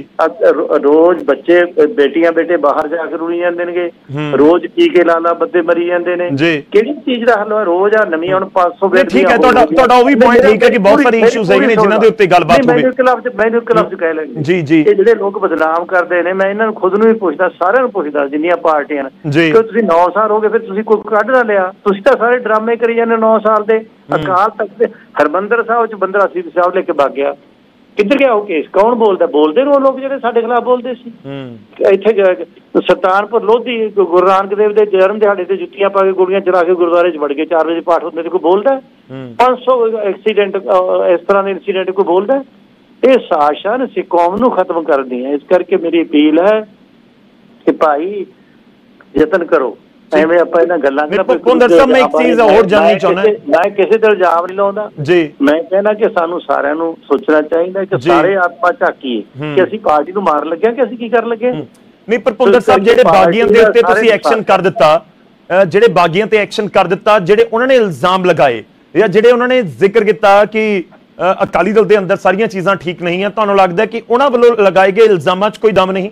[SPEAKER 2] ਰੋਜ਼ ਬੱਚੇ ਬੇਟੀਆਂ ਬੇਟੇ ਬਾਹਰ ਜਾ ਕੇ ਰੁਲੀ ਜਾਂਦੇ ਨੇ, ਰੋਜ਼ ਟੀਕੇ ਲਾ ਲਾ ਬੰਦੇ ਮਰੀ ਜਾਂਦੇ ਨੇ। ਕਿਹੜੀ ਚੀਜ਼ ਦਾ ਹੱਲ ਹੈ? ਰੋਜ਼ ਆ ਨਵੀਂ ਹੁਣ ਪੰਜ ਸੌ ਬੇਟੀਆਂ।
[SPEAKER 1] ਠੀਕ ਹੈ, ਤੁਹਾਡਾ ਤੁਹਾਡਾ ਉਹ ਵੀ ਪੁਆਇੰਟ ਠੀਕ ਹੈ ਕਿ ਬਹੁਤ ਸਾਰੇ ਇਸ਼ੂਜ਼ ਹੈਗੇ ਨੇ ਜਿਨ੍ਹਾਂ ਦੇ ਉੱਤੇ ਗੱਲਬਾਤ ਹੋਵੇ।
[SPEAKER 2] ਮੈਨੂੰ ਇੱਕ ਲਫ਼ਜ਼ ਮੈਨੂੰ ਇੱਕ ਲਫ਼ਜ਼ ਕਹਿ ਲੈਂਦੇ ਜੀ ਜੀ ਇਹ ਜਿਹੜੇ ਲੋਕ ਬਦਨਾਮ ਕਰਦੇ ਨੇ, ਮੈਂ ਇਹਨਾਂ ਨੂੰ ਖੁਦ ਨੂੰ ਵੀ ਪੁੱਛਦਾ, ਸਾਰਿਆਂ ਨੂੰ ਪੁੱਛਦਾ ਜਿੰਨੀਆਂ ਪਾਰਟੀਆਂ ਨੇ, ਕਿ ਤੁਸੀਂ ਨੌ ਸਾਲ ਹੋ ਗਏ, ਫਿਰ ਤੁਸੀਂ ਕੋਈ ਕੱਢ ਨਾ ਲਿਆ? ਤੁਸੀਂ ਤਾਂ ਸਾਰੇ ਡਰਾਮੇ ਕਰੀ ਜਾਂਦੇ ਨੌ ਸਾਲ ਦੇ। ਅਕਾਲ ਤਖਤ ਦੇ ਹਰਮੰਦਰ ਸਾਹਿਬ 'ਚ ਬੰਦਾ ਸੀਤ ਸਾਹਿਬ ਲੈ ਕੇ ਵਗ ਗਿਆ, ਕਿੱਧਰ ਗਿਆ ਉਹ ਕੇਸ? ਕੌਣ ਬੋਲਦਾ? ਬੋਲਦੇ ਨੇ ਉਹ ਲੋਕ ਜਿਹੜੇ ਸਾਡੇ ਖਿਲਾਫ ਬੋਲਦੇ ਸੀ। ਇੱਥੇ ਸੁਲਤਾਨਪੁਰ ਲੋਧੀ ਗੁਰੂ ਨਾਨਕ ਦੇਵ ਦੇ ਜਨਮ ਦਿਹਾੜੇ ਤੇ ਜੁੱਤੀਆਂ ਪਾ ਕੇ ਗੋਲੀਆਂ ਚਲਾ ਕੇ ਗੁਰਦੁਆਰੇ 'ਚ ਵੜ ਗਏ, ਚਾਰ ਵਜੇ ਪਾਠ ਹੁੰਦੇ ਤੇ ਕੋਈ ਬੋਲਦਾ? ਪੰਜ ਸੌ ਐਕਸੀਡੈਂਟ ਇਸ ਤਰ੍ਹਾਂ ਦੇ ਇੰਸੀਡੈਂਟ ਕੋਈ ਬੋਲਦਾ? ਇਹ ਸਾਜ਼ਿਸ਼ਾਂ ਸਿੱਖ ਕੌਮ ਨੂੰ ਖਤਮ ਕਰਦੀ ਹੈ। ਇਸ ਕਰਕੇ ਮੇਰੀ ਅਪੀਲ ਹੈ ਕਿ ਭਾਈ ਯਤਨ ਕਰੋ, ਐਵੇਂ ਆਪਾਂ ਇਹਨਾਂ ਗੱਲਾਂ ਮੈਂ ਇੱਕ ਚੀਜ਼ ਹੋਰ ਜਾਣਨੀ ਚਾਹੁੰਦਾ। ਮੈਂ ਕਿਸੇ ਤੇ ਇਲਜ਼ਾਮ ਨਹੀਂ ਲਾਉਂਦਾ ਜੀ, ਮੈਂ ਕਹਿੰਦਾ ਕਿ ਸਾਨੂੰ ਸਾਰਿਆਂ ਨੂੰ ਸੋਚਣਾ ਚਾਹੀਦਾ ਕਿ ਸਾਰੇ ਆਪਾਂ ਝਾਕੀਏ ਕਿ ਅਸੀਂ ਪਾਰਟੀ ਨੂੰ ਮਾਰਨ ਲੱਗੇ ਕਿ ਅਸੀਂ ਕੀ ਕਰਨ ਲੱਗੇ।
[SPEAKER 1] ਨਹੀਂ, ਪਰ ਭੁੰਦਰ ਸਾਹਿਬ, ਜਿਹੜੇ ਬਾਗੀਆਂ ਦੇ ਉੱਤੇ ਤੁਸੀਂ ਐਕਸ਼ਨ ਕਰ ਦਿੱਤਾ, ਜਿਹੜੇ ਬਾਗੀਆਂ ਤੇ ਐਕਸ਼ਨ ਕਰ ਦਿੱਤਾ, ਜਿਹੜੇ ਉਹਨਾਂ ਨੇ ਇਲਜ਼ਾਮ ਲਗਾਏ ਜਾਂ ਜਿਹੜੇ ਉਹਨਾਂ ਨੇ ਜ਼ਿਕਰ ਕੀਤਾ ਕਿ ਅਕਾਲੀ ਦਲ ਦੇ ਅੰਦਰ ਸਾਰੀਆਂ ਚੀਜ਼ਾਂ ਠੀਕ ਨਹੀਂ ਆ, ਤੁਹਾਨੂੰ ਲੱਗਦਾ ਕਿ ਉਹਨਾਂ ਵੱਲੋਂ ਲਗਾਏ ਗਏ ਇਲਜ਼ਾਮਾਂ 'ਚ ਕੋਈ ਦਮ ਨਹੀਂ?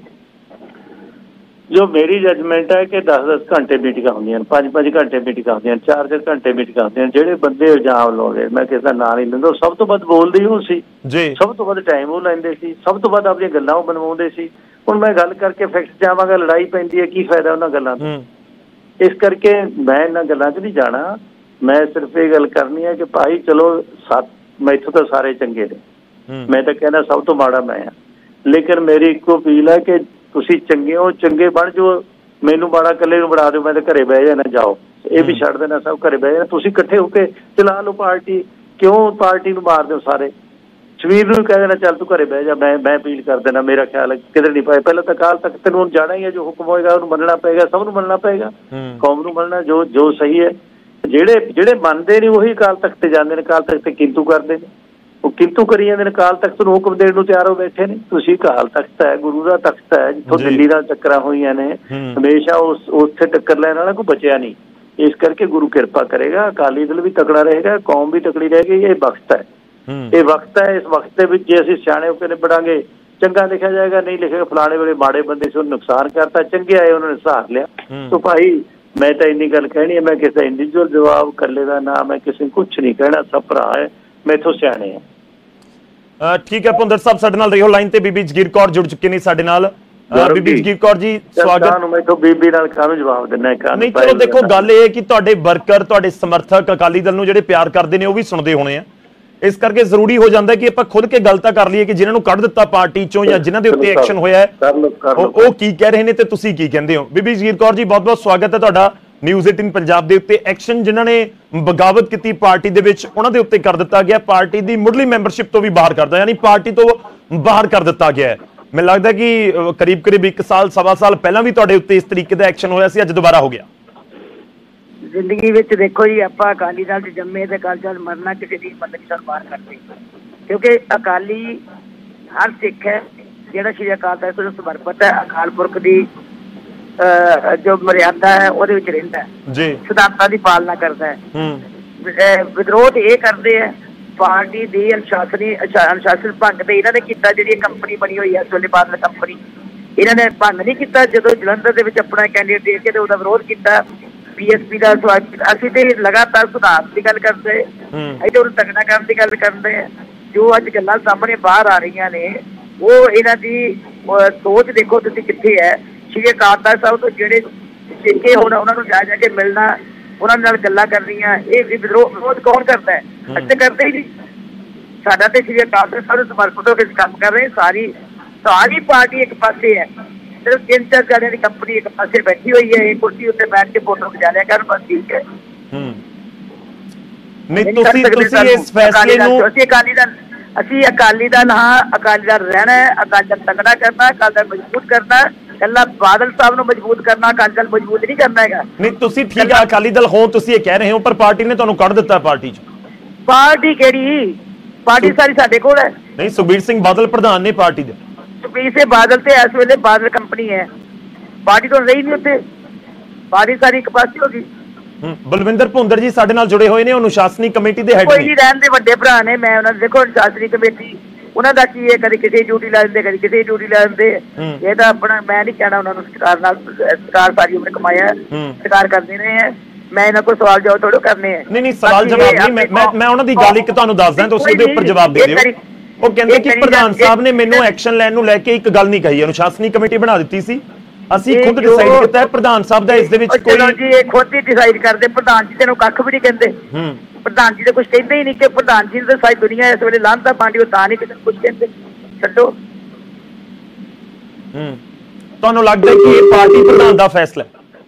[SPEAKER 2] ਜੋ ਮੇਰੀ ਜਜਮੈਂਟ ਹੈ ਕਿ ਦਸ ਦਸ ਘੰਟੇ ਮੀਟਿੰਗਾਂ ਹੁੰਦੀਆਂ ਨੇ, ਪੰਜ ਪੰਜ ਘੰਟੇ ਮੀਟਿੰਗਾਂ ਹੁੰਦੀਆਂ ਨੇ, ਚਾਰ ਚਾਰ ਘੰਟੇ ਮੀਟਿੰਗਾਂ ਹੁੰਦੀਆਂ ਨੇ। ਜਿਹੜੇ ਬੰਦੇ ਇਲਜ਼ਾਮ ਲਾਉਂਦੇ, ਮੈਂ ਕਿਸੇ ਦਾ ਨਾਂ ਨਹੀਂ ਲੈਂਦਾ, ਸਭ ਤੋਂ ਵੱਧ ਬੋਲਦੇ ਉਹ ਸੀ ਜੀ, ਸਭ ਤੋਂ ਵੱਧ ਟਾਈਮ ਉਹ ਲੈਂਦੇ ਸੀ, ਸਭ ਤੋਂ ਵੱਧ ਆਪਣੀਆਂ ਗੱਲਾਂ ਉਹ ਬਣਵਾਉਂਦੇ ਸੀ। ਹੁਣ ਮੈਂ ਗੱਲ ਕਰਕੇ ਫੈਕਟ ਜਾਵਾਂਗਾ, ਲੜਾਈ ਪੈਂਦੀ ਹੈ, ਕੀ ਫਾਇਦਾ ਉਹਨਾਂ ਗੱਲਾਂ ਦਾ। ਇਸ ਕਰਕੇ ਮੈਂ ਇਹਨਾਂ ਗੱਲਾਂ 'ਚ ਨਹੀਂ ਜਾਣਾ। ਮੈਂ ਸਿਰਫ ਇਹ ਗੱਲ ਕਰਨੀ ਹੈ ਕਿ ਭਾਈ ਚਲੋ ਸੱਤ ਮੈਥੋਂ ਤਾਂ ਸਾਰੇ ਚੰਗੇ ਨੇ, ਮੈਂ ਤਾਂ ਕਹਿੰਦਾ ਸਭ ਤੋਂ ਮਾੜਾ ਮੈਂ ਆ, ਲੇਕਿਨ ਮੇਰੀ ਇੱਕੋ ਅਪੀਲ ਹੈ ਕਿ ਤੁਸੀਂ ਚੰਗੇ ਹੋ, ਚੰਗੇ ਬਣ ਜਾਓ, ਮੈਨੂੰ ਮਾੜਾ ਇਕੱਲੇ ਨੂੰ ਬਣਾ ਦਿਓ, ਮੈਂ ਤਾਂ ਘਰੇ ਬਹਿ ਜਾਣਾ, ਜਾਓ ਇਹ ਵੀ ਛੱਡ ਦੇਣਾ, ਸਭ ਘਰੇ ਬਹਿ ਜਾਣਾ। ਤੁਸੀਂ ਇਕੱਠੇ ਹੋ ਕੇ ਚਲਾ ਲਓ ਪਾਰਟੀ, ਕਿਉਂ ਪਾਰਟੀ ਨੂੰ ਮਾਰ ਦਿਓ ਸਾਰੇ? ਸ਼ਵੀਰ ਨੂੰ ਕਹਿ ਦੇਣਾ ਚੱਲ ਤੂੰ ਘਰੇ ਬਹਿ ਜਾ, ਮੈਂ ਮੈਂ ਅਪੀਲ ਕਰ ਦੇਣਾ, ਮੇਰਾ ਖਿਆਲ ਹੈ ਕਿਧਰ ਨਹੀਂ ਪਾਏ। ਪਹਿਲਾਂ ਤਾਂ ਅਕਾਲ ਤਖਤ ਨੂੰ ਹੁਣ ਜਾਣਾ ਹੀ ਹੈ, ਜੋ ਹੁਕਮ ਹੋਏਗਾ ਉਹਨੂੰ ਮੰਨਣਾ ਪਏਗਾ, ਸਭ ਨੂੰ ਮੰਨਣਾ ਪਏਗਾ, ਕੌਮ ਨੂੰ ਮੰਨਣਾ ਜੋ ਜੋ ਸਹੀ ਹੈ। ਜਿਹੜੇ ਜਿਹੜੇ ਮੰਨਦੇ ਨਹੀਂ ਉਹੀ ਅਕਾਲ ਤਖਤ ਤੇ ਜਾਂਦੇ ਨੇ, ਅਕਾਲ ਤਖਤ ਤੇ ਕਿੰਤੂ ਕਰਦੇ ਨੇ, ਉਹ ਕਿੰਤੂ ਕਰੀ ਜਾਂਦੇ ਨੇ, ਅਕਾਲ ਤਖਤ ਨੂੰ ਹੁਕਮ ਦੇਣ ਨੂੰ ਤਿਆਰ ਹੋ ਬੈਠੇ ਨੇ। ਤੁਸੀਂ ਅਕਾਲ ਤਖਤ ਹੈ, ਗੁਰੂ ਦਾ ਤਖਤ ਹੈ, ਜਿੱਥੋਂ ਦਿੱਲੀ ਨਾਲ ਟੱਕਰਾਂ ਹੋਈਆਂ ਨੇ, ਹਮੇਸ਼ਾ ਉਸ ਉੱਥੇ ਟੱਕਰ ਲੈਣ ਵਾਲਾ ਕੋਈ ਬਚਿਆ ਨਹੀਂ। ਇਸ ਕਰਕੇ ਗੁਰੂ ਕਿਰਪਾ ਕਰੇਗਾ, ਅਕਾਲੀ ਦਲ ਵੀ ਤਕੜਾ ਰਹੇਗਾ, ਕੌਮ ਵੀ ਤਕੜੀ ਰਹੇਗੀ। ਇਹ ਵਕਤ ਹੈ, ਇਹ ਵਕਤ ਹੈ। ਇਸ ਵਕਤ ਦੇ ਵਿੱਚ ਜੇ ਅਸੀਂ ਸਿਆਣੇ ਹੋ ਕੇ ਨਿਬੜਾਂਗੇ, ਚੰਗਾ ਲਿਖਿਆ ਜਾਏਗਾ, ਨਹੀਂ ਲਿਖੇਗਾ ਫਲਾਣੇ ਵੇਲੇ ਮਾੜੇ ਬੰਦੇ ਸੀ ਉਹਨੂੰ ਨੁਕਸਾਨ ਕਰਤਾ, ਚੰਗੇ ਆਏ ਉਹਨਾਂ ਨੇ ਸਹਾਰ ਲਿਆ। ਸੋ ਭਾਈ ਮੈਂ ਤਾਂ ਇੰਨੀ ਗੱਲ ਕਹਿਣੀ ਹੈ, ਮੈਂ ਕਿਸੇ ਇੰਡੀਵਿਜੂਅਲ ਜਵਾਬ ਇਕੱਲੇ ਦਾ ਨਾ, ਮੈਂ ਕਿਸੇ ਨੂੰ ਕੁਛ ਨਹੀਂ ਕਹਿਣਾ, ਸਭ ਭਰਾ ਹੈ, ਮੈਥੋਂ ਸਿਆਣੇ ਆ।
[SPEAKER 1] ਠੀਕ ਹੈ ਭੁੰਦਰ ਸਾਹਿਬ, ਸਾਡੇ ਨਾਲ ਰਹੋ ਲਾਈਨ ਤੇ। ਬੀਬੀ ਜਗੀਰ ਕੌਰ ਜੁੜ ਚੁੱਕੇ ਨੇ ਸਾਡੇ ਨਾਲ। ਬੀਬੀ ਜਗੀਰ ਕੌਰ ਜੀ ਸਵਾਗਤ।
[SPEAKER 2] ਮੈਥੋਂ ਬੀਬੀ ਨਾਲ ਕਾਹਨੂੰ ਜਵਾਬ ਦੇਣਾ?
[SPEAKER 1] ਨਹੀਂ ਚਲੋ ਦੇਖੋ, ਗੱਲ ਇਹ ਹੈ ਕਿ ਤੁਹਾਡੇ ਵਰਕਰ, ਤੁਹਾਡੇ ਸਮਰਥਕ ਅਕਾਲੀ ਦਲ ਨੂੰ ਜਿਹੜੇ ਪਿਆਰ ਕਰਦੇ ਨੇ ਉਹ ਵੀ ਸੁਣਦੇ ਹੋਣੇ ਆ, ਇਸ ਕਰਕੇ ਜ਼ਰੂਰੀ ਹੋ ਜਾਂਦਾ ਕਿ ਆਪਾਂ ਖੁਦ ਕੇ ਗੱਲ ਤਾਂ ਕਰ ਲਈਏ ਕਿ ਜਿਨ੍ਹਾਂ ਨੂੰ ਕੱਢ ਦਿੱਤਾ ਪਾਰਟੀ ਚੋਂ ਜਾਂ ਜਿਨ੍ਹਾਂ ਦੇ ਉੱਤੇ ਐਕਸ਼ਨ ਹੋਇਆ ਉਹ ਕੀ ਕਹਿ ਰਹੇ ਨੇ ਤੇ ਤੁਸੀਂ ਕੀ ਕਹਿੰਦੇ ਹੋ। ਬੀਬੀ ਜਗੀਰ ਕੌਰ ਜੀ ਬਹੁਤ ਬਹੁਤ ਸਵਾਗਤ ਹੈ ਤੁਹਾਡਾ ਨਿਊਜ਼ ਅਠਾਰਾਂ ਪੰਜਾਬ ਦੇ ਉੱਤੇ। ਐਕਸ਼ਨ ਜਿਨ੍ਹਾਂ ਨੇ ਬਗਾਵਤ ਕੀਤੀ ਪਾਰਟੀ ਦੇ ਵਿੱਚ ਉਹਨਾਂ ਦੇ ਉੱਤੇ ਕਰ ਦਿੱਤਾ ਗਿਆ, ਪਾਰਟੀ ਦੀ ਮੁੱਢਲੀ ਮੈਂਬਰਸ਼ਿਪ ਤੋਂ ਵੀ ਬਾਹਰ ਕਰਦਾ, ਯਾਨੀ ਪਾਰਟੀ ਤੋਂ ਬਾਹਰ ਕਰ ਦਿੱਤਾ ਗਿਆ। ਮੈਨੂੰ ਲੱਗਦਾ ਕਿ ਕਰੀਬ ਕਰੀਬ ਇੱਕ ਸਾਲ ਸਵਾ ਸਾਲ ਪਹਿਲਾਂ ਵੀ ਤੁਹਾਡੇ ਉੱਤੇ ਇਸ ਤਰੀਕੇ ਦਾ ਐਕਸ਼ਨ ਹੋਇਆ ਸੀ, ਅੱਜ ਦੁਬਾਰਾ ਹੋ ਗਿਆ।
[SPEAKER 4] ਜ਼ਿੰਦਗੀ ਵਿੱਚ ਦੇਖੋ ਜੀ, ਆਪਾਂ ਅਕਾਲੀ ਦਲ 'ਚ ਜੰਮੇ ਤੇ ਅਕਾਲੀ ਦਲ ਮਰਨਾ, ਕਿਸੇ ਦੀ ਮਤਲਬ ਸਰ ਬਾਹਰ ਕਰਦੇ, ਕਿਉਂਕਿ ਅਕਾਲੀ ਹਰ ਸਿੱਖ ਹੈ ਜਿਹੜਾ ਸ਼੍ਰੀ ਅਕਾਲ ਤਖਤ ਨੂੰ ਸਮਰਪਿਤ ਹੈ, ਅਕਾਲ ਪੁਰਖ ਦੀ ਜੋ ਮਰਿਆਦਾ ਹੈ ਉਹਦੇ ਵਿੱਚ ਰਹਿੰਦਾ ਜੀ, ਸਿਧਾਂਤਾਂ ਦੀ ਪਾਲਣਾ ਕਰਦਾ ਹੈ। ਵਿਦਰੋਧ ਇਹ ਕਰਦੇ ਹੈ ਪਾਰਟੀ ਦੀ ਅਨੁਸ਼ਾਸਨੀ ਅਨੁਸ਼ਾਸਨ ਭੰਗ ਤੇ ਇਹਨਾਂ ਨੇ ਕੀਤਾ। ਜਿਹੜੀ ਕੰਪਨੀ ਬਣੀ ਹੋਈ ਹੈ ਇਸ ਵੇਲੇ ਬਾਦਲ ਕੰਪਨੀ, ਇਹਨਾਂ ਨੇ ਭੰਗ ਨਹੀਂ ਕੀਤਾ। ਜਦੋਂ ਜਲੰਧਰ ਦੇ ਵਿੱਚ ਆਪਣਾ ਕੈਂਡੀਡੇਟ ਦੇ ਕੇ ਤੇ ਉਹਦਾ ਵਿਰੋਧ ਕੀਤਾ, ਬੀਐਸਪੀ ਦਾ ਅਸੀਂ ਤੇ ਲਗਾਤਾਰ ਸੁਧਾਰ ਦੀ ਗੱਲ ਕਰਦੇ, ਅਸੀਂ ਤੇ ਉਹਨੂੰ ਤਕੜਾ ਕਰਨ ਦੀ ਗੱਲ ਕਰਦੇ ਹਾਂ। ਜੋ ਅੱਜ ਗੱਲਾਂ ਸਾਹਮਣੇ ਬਾਹਰ ਆ ਰਹੀਆਂ ਨੇ, ਉਹ ਇਹਨਾਂ ਦੀ ਸੋਚ ਦੇਖੋ ਤੁਸੀਂ ਕਿੱਥੇ ਹੈ। ਸ਼੍ਰੀ ਅਕਾਲ ਤਖਤ ਸਾਹਿਬ ਤੋਂ ਜਿਹੜੇ ਸਿੱਕੇ ਹੋਣ ਉਹਨਾਂ ਨੂੰ ਜਾ ਜਾ ਕੇ ਮਿਲਣਾ, ਉਹਨਾਂ ਨਾਲ ਗੱਲਾਂ ਕਰਨੀਆਂ, ਇਹ ਵਿਰੋਧ ਵਿਰੋਧ ਕੌਣ ਕਰਦਾ ਹੈ? ਅਸੀਂ ਕਰਦੇ ਹੀ ਨਹੀਂ। ਸਾਡਾ ਤੇ ਸ਼੍ਰੀ ਅਕਾਲ ਤਖਤ ਸਾਹਿਬ ਨੂੰ ਸਮਰਪਿਤ ਹੋ ਕੇ ਕੰਮ ਕਰ ਰਹੇ। ਸਾਰੀ ਸਾਰੀ ਪਾਰਟੀ ਇੱਕ ਪਾਸੇ ਹੈ, ਸਿਰਫ ਤਿੰਨ ਚਾਰ ਜਣਿਆਂ ਦੀ ਕੰਪਨੀ ਇੱਕ ਪਾਸੇ ਬੈਠੀ ਹੋਈ ਹੈ, ਇਹ ਕੁਰਸੀ ਉੱਤੇ ਬੈਠ ਕੇ ਫੋਟੋ ਖਿਚਾ ਲਿਆ ਕਰਨ, ਬਸ ਠੀਕ ਹੈ।
[SPEAKER 1] ਨਹੀਂ ਤੁਸੀਂ ਤੁਸੀਂ ਇਸ ਫੈਸਲੇ ਨੂੰ
[SPEAKER 4] ਅਸੀਂ ਅਕਾਲੀ ਦਲ ਅਸੀਂ ਅਕਾਲੀ ਦਲ ਹਾਂ, ਅਕਾਲੀ ਦਲ ਰਹਿਣਾ ਹੈ, ਅਕਾਲੀ ਦਲ ਤਗੜਾ ਕਰਨਾ, ਅਕਾਲੀ ਦਲ ਮਜ਼ਬੂਤ ਕਰਨਾ, ਕੱਲਾ ਬਾਦਲ ਸਾਹਿਬ ਨੂੰ ਮਜ਼ਬੂਤ ਕਰਨਾ, ਅਕਾਲੀ ਦਲ ਮਜ਼ਬੂਤ ਨਹੀਂ ਕਰਨਾ ਹੈਗਾ।
[SPEAKER 1] ਨਹੀਂ ਤੁਸੀਂ ਠੀਕ ਹੈ ਅਕਾਲੀ ਦਲ ਹੋ, ਤੁਸੀਂ ਇਹ ਕਹਿ ਰਹੇ ਹੋ, ਪਰ ਪਾਰਟੀ ਨੇ ਤੁਹਾਨੂੰ ਕੱਢ ਦਿੱਤਾ ਪਾਰਟੀ ਚੋਂ।
[SPEAKER 4] ਪਾਰਟੀ ਕਿਹੜੀ? ਪਾਰਟੀ ਸਾਰੀ ਸਾਡੇ ਕੋਲ ਹੈ।
[SPEAKER 1] ਨਹੀਂ, ਸੁਖਬੀਰ ਸਿੰਘ ਬਾਦਲ ਪ੍ਰਧਾਨ ਨੇ ਪਾਰਟੀ ਦੇ।
[SPEAKER 4] ਸੁਖਬੀਰ ਸਿੰਘ ਬਾਦਲ ਤੇ ਇਸ ਵੇਲੇ ਬਾਦਲ ਕੰਪਨੀ ਹੈ, ਪਾਰਟੀ ਤੋਂ ਰਹੀ ਨਹੀਂ ਉੱਥੇ, ਪਾਰਟੀ ਸਾਰੀ ਇੱਕ ਪਾਸੇ ਹੋ ਗਈ।
[SPEAKER 1] ਬਲਵਿੰਦਰ ਭੁੰਦਰ ਜੀ ਸਾਡੇ ਨਾਲ ਜੁੜੇ ਹੋਏ ਨੇ, ਅਨੁਸ਼ਾਸਨੀ ਕਮੇਟੀ ਦੇ ਹੈਡ ਨੇ।
[SPEAKER 4] ਕੋਈ ਨਹੀਂ, ਰਹਿਣ ਦੇ, ਵੱਡੇ ਭਰਾ ਨੇ, ਮੈਂ ਉਹਨਾਂ ਦੇ ਦੇਖੋ ਅਨੁਸ਼ਾਸਨੀ ਕਮੇਟੀ ਉਹਨਾਂ ਦਾ ਕੀ ਹੈ, ਕਦੇ ਕਿਸੇ ਡਿਊਟੀ ਲਾ ਦਿੰਦੇ, ਕਦੇ ਕਿਸੇ ਡਿਊਟੀ ਲਾ ਦਿੰਦੇ। ਇਹ ਤਾਂ ਆਪਣਾ ਮੈਂ ਨਹੀਂ ਕਹਿਣਾ ਉਹਨਾਂ ਨੂੰ, ਸਰਕਾਰ ਨਾਲ ਸਰਕਾਰ ਸਾਰੀ ਉਮਰ ਕਮਾਇਆ, ਸਰਕਾਰ ਕਰਦੇ ਰਹੇ ਹੈ, ਮੈਂ ਇਹਨਾਂ ਕੋਲ ਸਵਾਲ ਜਵਾਬ ਥੋੜ੍ਹਾ ਕਰਨੇ ਹੈ।
[SPEAKER 1] ਨਹੀਂ ਨਹੀਂ ਸਵਾਲ ਜਵਾਬ ਨਹੀਂ, ਮੈਂ ਮੈਂ ਉਹਨਾਂ ਦੀ ਗੱਲ ਇੱਕ ਤੁਹਾਨੂੰ ਦੱਸਦਾ, ਤੁਸੀਂ ਉਹਦੇ ਉੱਪਰ ਜਵਾਬ ਦੇ ਦਿਓ। ਉਹ ਕਹਿੰਦੇ ਕਿ ਪ੍ਰਧਾਨ ਸਾਹਿਬ ਨੇ ਮੈਨੂੰ ਐਕਸ਼ਨ ਲੈਣ ਨੂੰ ਲੈ ਕੇ ਇੱਕ ਗੱਲ ਨਹੀਂ ਕਹੀ, ਅਨੁਸ਼ਾਸਨੀ ਕਮੇਟੀ ਬਣਾ ਦਿੱਤੀ ਸੀ, ਅਸੀਂ ਖੁਦ ਡਿਸਾਈਡ ਕੀਤਾ ਹੈ। ਪ੍ਰਧਾਨ ਸਾਹਿਬ ਦਾ ਇਸ ਦੇ ਵਿੱਚ ਕੋਈ
[SPEAKER 4] ਜੀ ਇਹ ਖੁਦ ਹੀ ਡਿਸਾਈਡ ਕਰਦੇ, ਪ੍ਰਧਾਨ ਜੀ ਤੈਨੂੰ ਕੱਖ ਵੀ ਨਹੀਂ ਕਹਿੰਦੇ। ਪ੍ਰਧਾਨ ਜੀ ਤਾਂ ਕੁਝ ਕਹਿੰਦੇ ਹੀ ਨਹੀਂ, ਕਿ ਪ੍ਰਧਾਨ ਜੀ ਤਾਂ ਸਾਰੀ ਦੁਨੀਆ ਇਸ ਵੇਲੇ ਲਾਂਭਾ ਪਾਉਂਦੀ, ਉਹ ਤਾਂ ਨਹੀਂ ਕਿਸੇ ਨੂੰ ਕੁਝ ਕਹਿੰਦੇ। ਛੱਡੋ।
[SPEAKER 1] ਹੂੰ ਤੁਹਾਨੂੰ ਲੱਗਦਾ ਕਿ ਇਹ ਪਾਰਟੀ ਪ੍ਰਧਾਨ ਦਾ ਫੈਸਲਾ?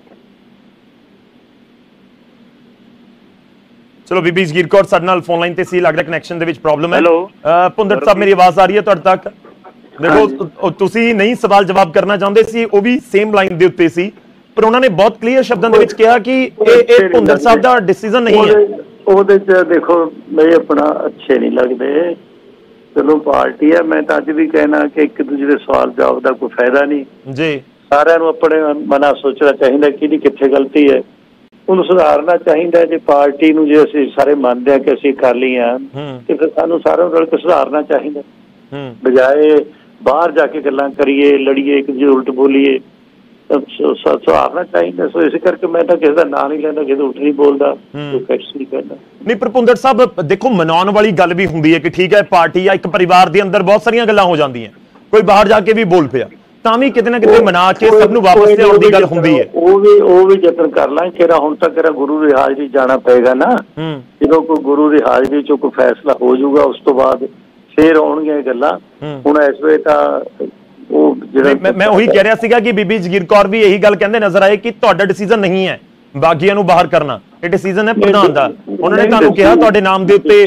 [SPEAKER 1] ਚਲੋ ਬੀਬੀ ਜਗੀਰ ਕੌਰ ਸਾਡੇ ਨਾਲ ਫੋਨ ਲਾਈਨ ਤੇ ਸੀ, ਲੱਗਦਾ ਕਨੈਕਸ਼ਨ ਦੇ ਵਿੱਚ ਪ੍ਰੋਬਲਮ ਹੈ। ਭੁੰਦਰ ਸਾਹਿਬ ਮੇਰੀ ਆਵਾਜ਼ ਆ ਰਹੀ ਹੈ ਤੁਹਾਡੇ ਤੱਕ? ਦੇਖੋ ਤੁਸੀਂ ਨਹੀਂ ਸਵਾਲ ਜਵਾਬ ਕਰਨਾ ਚਾਹੁੰਦੇ ਸੀ, ਉਹ ਵੀ ਸੇਮ ਲਾਈਨ ਦੇ ਉੱਤੇ ਸੀ, ਪਰ ਉਹਨਾਂ ਨੇ ਬਹੁਤ ਕਲੀਅਰ ਸ਼ਬਦਾਂ ਦੇ ਵਿੱਚ ਕਿਹਾ ਕਿ ਇਹ ਇਹ ਭੁੰਦਰ ਸਾਹਿਬ ਦਾ ਡਿਸੀਜਨ ਨਹੀਂ ਹੈ।
[SPEAKER 2] ਉਹਦੇ ਚ ਦੇਖੋ ਮੇਰੇ ਆਪਣਾ ਅੱਛੇ ਨਹੀਂ ਲੱਗਦੇ, ਚਲੋ ਪਾਰਟੀ ਹੈ। ਮੈਂ ਤਾਂ ਅੱਜ ਵੀ ਕਹਿਣਾ ਕਿ ਇੱਕ ਦੂਜੇ ਦੇ ਸਵਾਲ ਜਵਾਬ ਦਾ ਕੋਈ ਫਾਇਦਾ ਨਹੀਂ ਜੀ, ਸਾਰਿਆਂ ਨੂੰ ਆਪਣੇ ਮਨਾਂ ਸੋਚਣਾ ਚਾਹੀਦਾ ਕਿਹਦੀ ਕਿੱਥੇ ਗਲਤੀ ਹੈ। ਉਹਨੂੰ ਸੁਧਾਰਨਾ ਚਾਹੀਦਾ। ਜੇ ਪਾਰਟੀ ਨੂੰ ਜੇ ਅਸੀਂ ਸਾਰੇ ਮੰਨਦੇ ਹਾਂ ਕਿ ਅਸੀਂ ਅਕਾਲੀ ਹਾਂ ਤੇ ਫਿਰ ਸਾਨੂੰ ਸਾਰਿਆਂ ਨੂੰ ਰਲ ਕੇ ਸੁਧਾਰਨਾ ਚਾਹੀਦਾ, ਬਜਾਏ ਬਾਹਰ ਜਾ ਕੇ ਗੱਲਾਂ ਕਰੀਏ, ਲੜੀਏ, ਇੱਕ ਦੂਜੇ ਉਲਟ ਬੋਲੀਏ। ਸੁਧਾਰਨਾ ਚਾਹੀਦਾ। ਸੋ ਇਸ ਕਰਕੇ ਮੈਂ ਤਾਂ ਕਿਸੇ ਦਾ ਨਾਂ ਨਹੀਂ ਲੈਂਦਾ, ਕਿਸੇ ਉੱਠ ਨਹੀਂ ਬੋਲਦਾ, ਕੋਈ ਫੈਕਸ ਨਹੀਂ ਕਰਦਾ।
[SPEAKER 1] ਨਹੀਂ ਪਰ ਭੁੰਦੜ ਸਾਹਿਬ ਦੇਖੋ, ਮਨਾਉਣ ਵਾਲੀ ਗੱਲ ਵੀ ਹੁੰਦੀ ਹੈ ਕਿ ਠੀਕ ਹੈ ਪਾਰਟੀ ਆ, ਇੱਕ ਪਰਿਵਾਰ ਦੇ ਅੰਦਰ ਬਹੁਤ ਸਾਰੀਆਂ ਗੱਲਾਂ ਹੋ ਜਾਂਦੀਆਂ, ਕੋਈ ਬਾਹਰ ਜਾ ਕੇ ਵੀ ਬੋਲ ਪਿਆ ਤਾਂ ਵੀ ਕਿਤੇ ਨਾ ਕਿਤੇ ਮਨਾ ਕੇ ਸਭ ਨੂੰ ਵਾਪਸ ਲਿਆਉਣ ਦੀ ਗੱਲ ਹੁੰਦੀ ਹੈ।
[SPEAKER 2] ਉਹ ਵੀ ਉਹ ਵੀ ਯਤਨ ਕਰ ਲਾਂ ਕਿਹੜਾ ਹੁਣ ਤੱਕ ਕਿਹੜਾ ਗੁਰੂ ਦੀ ਹਾਜ਼ਰੀ ਜਾਣਾ ਪਏਗਾ ਨਾ। ਜਦੋਂ ਕੋਈ ਗੁਰੂ ਦੀ ਹਾਜ਼ਰੀ ਚੋਂ ਕੋਈ ਫੈਸਲਾ ਹੋ ਜਾਊਗਾ ਉਸ ਤੋਂ ਬਾਅਦ ਫੇਰ ਆਉਣਗੀਆਂ ਇਹ ਗੱਲਾਂ। ਹੁਣ ਇਸ ਵੇਲੇ ਤਾਂ ਉਹ ਜਿਹੜਾ
[SPEAKER 1] ਮੈਂ ਉਹੀ ਕਹਿ ਰਿਹਾ ਸੀਗਾ ਕਿ ਬੀਬੀ ਜਗੀਰ ਕੌਰ ਵੀ ਇਹੀ ਗੱਲ ਕਹਿੰਦੇ ਨਜ਼ਰ ਆਏ ਕਿ ਤੁਹਾਡਾ ਡਿਸੀਜਨ ਨਹੀਂ ਹੈ ਬਾਗੀਆਂ ਨੂੰ ਬਾਹਰ ਕਰਨਾ, ਇਹ ਡਿਸੀਜਨ ਹੈ ਪ੍ਰਧਾਨ ਦਾ। ਉਹਨਾਂ ਨੇ ਤੁਹਾਨੂੰ ਕਿਹਾ ਤੁਹਾਡੇ ਨਾਮ ਦੇ ਉੱਤੇ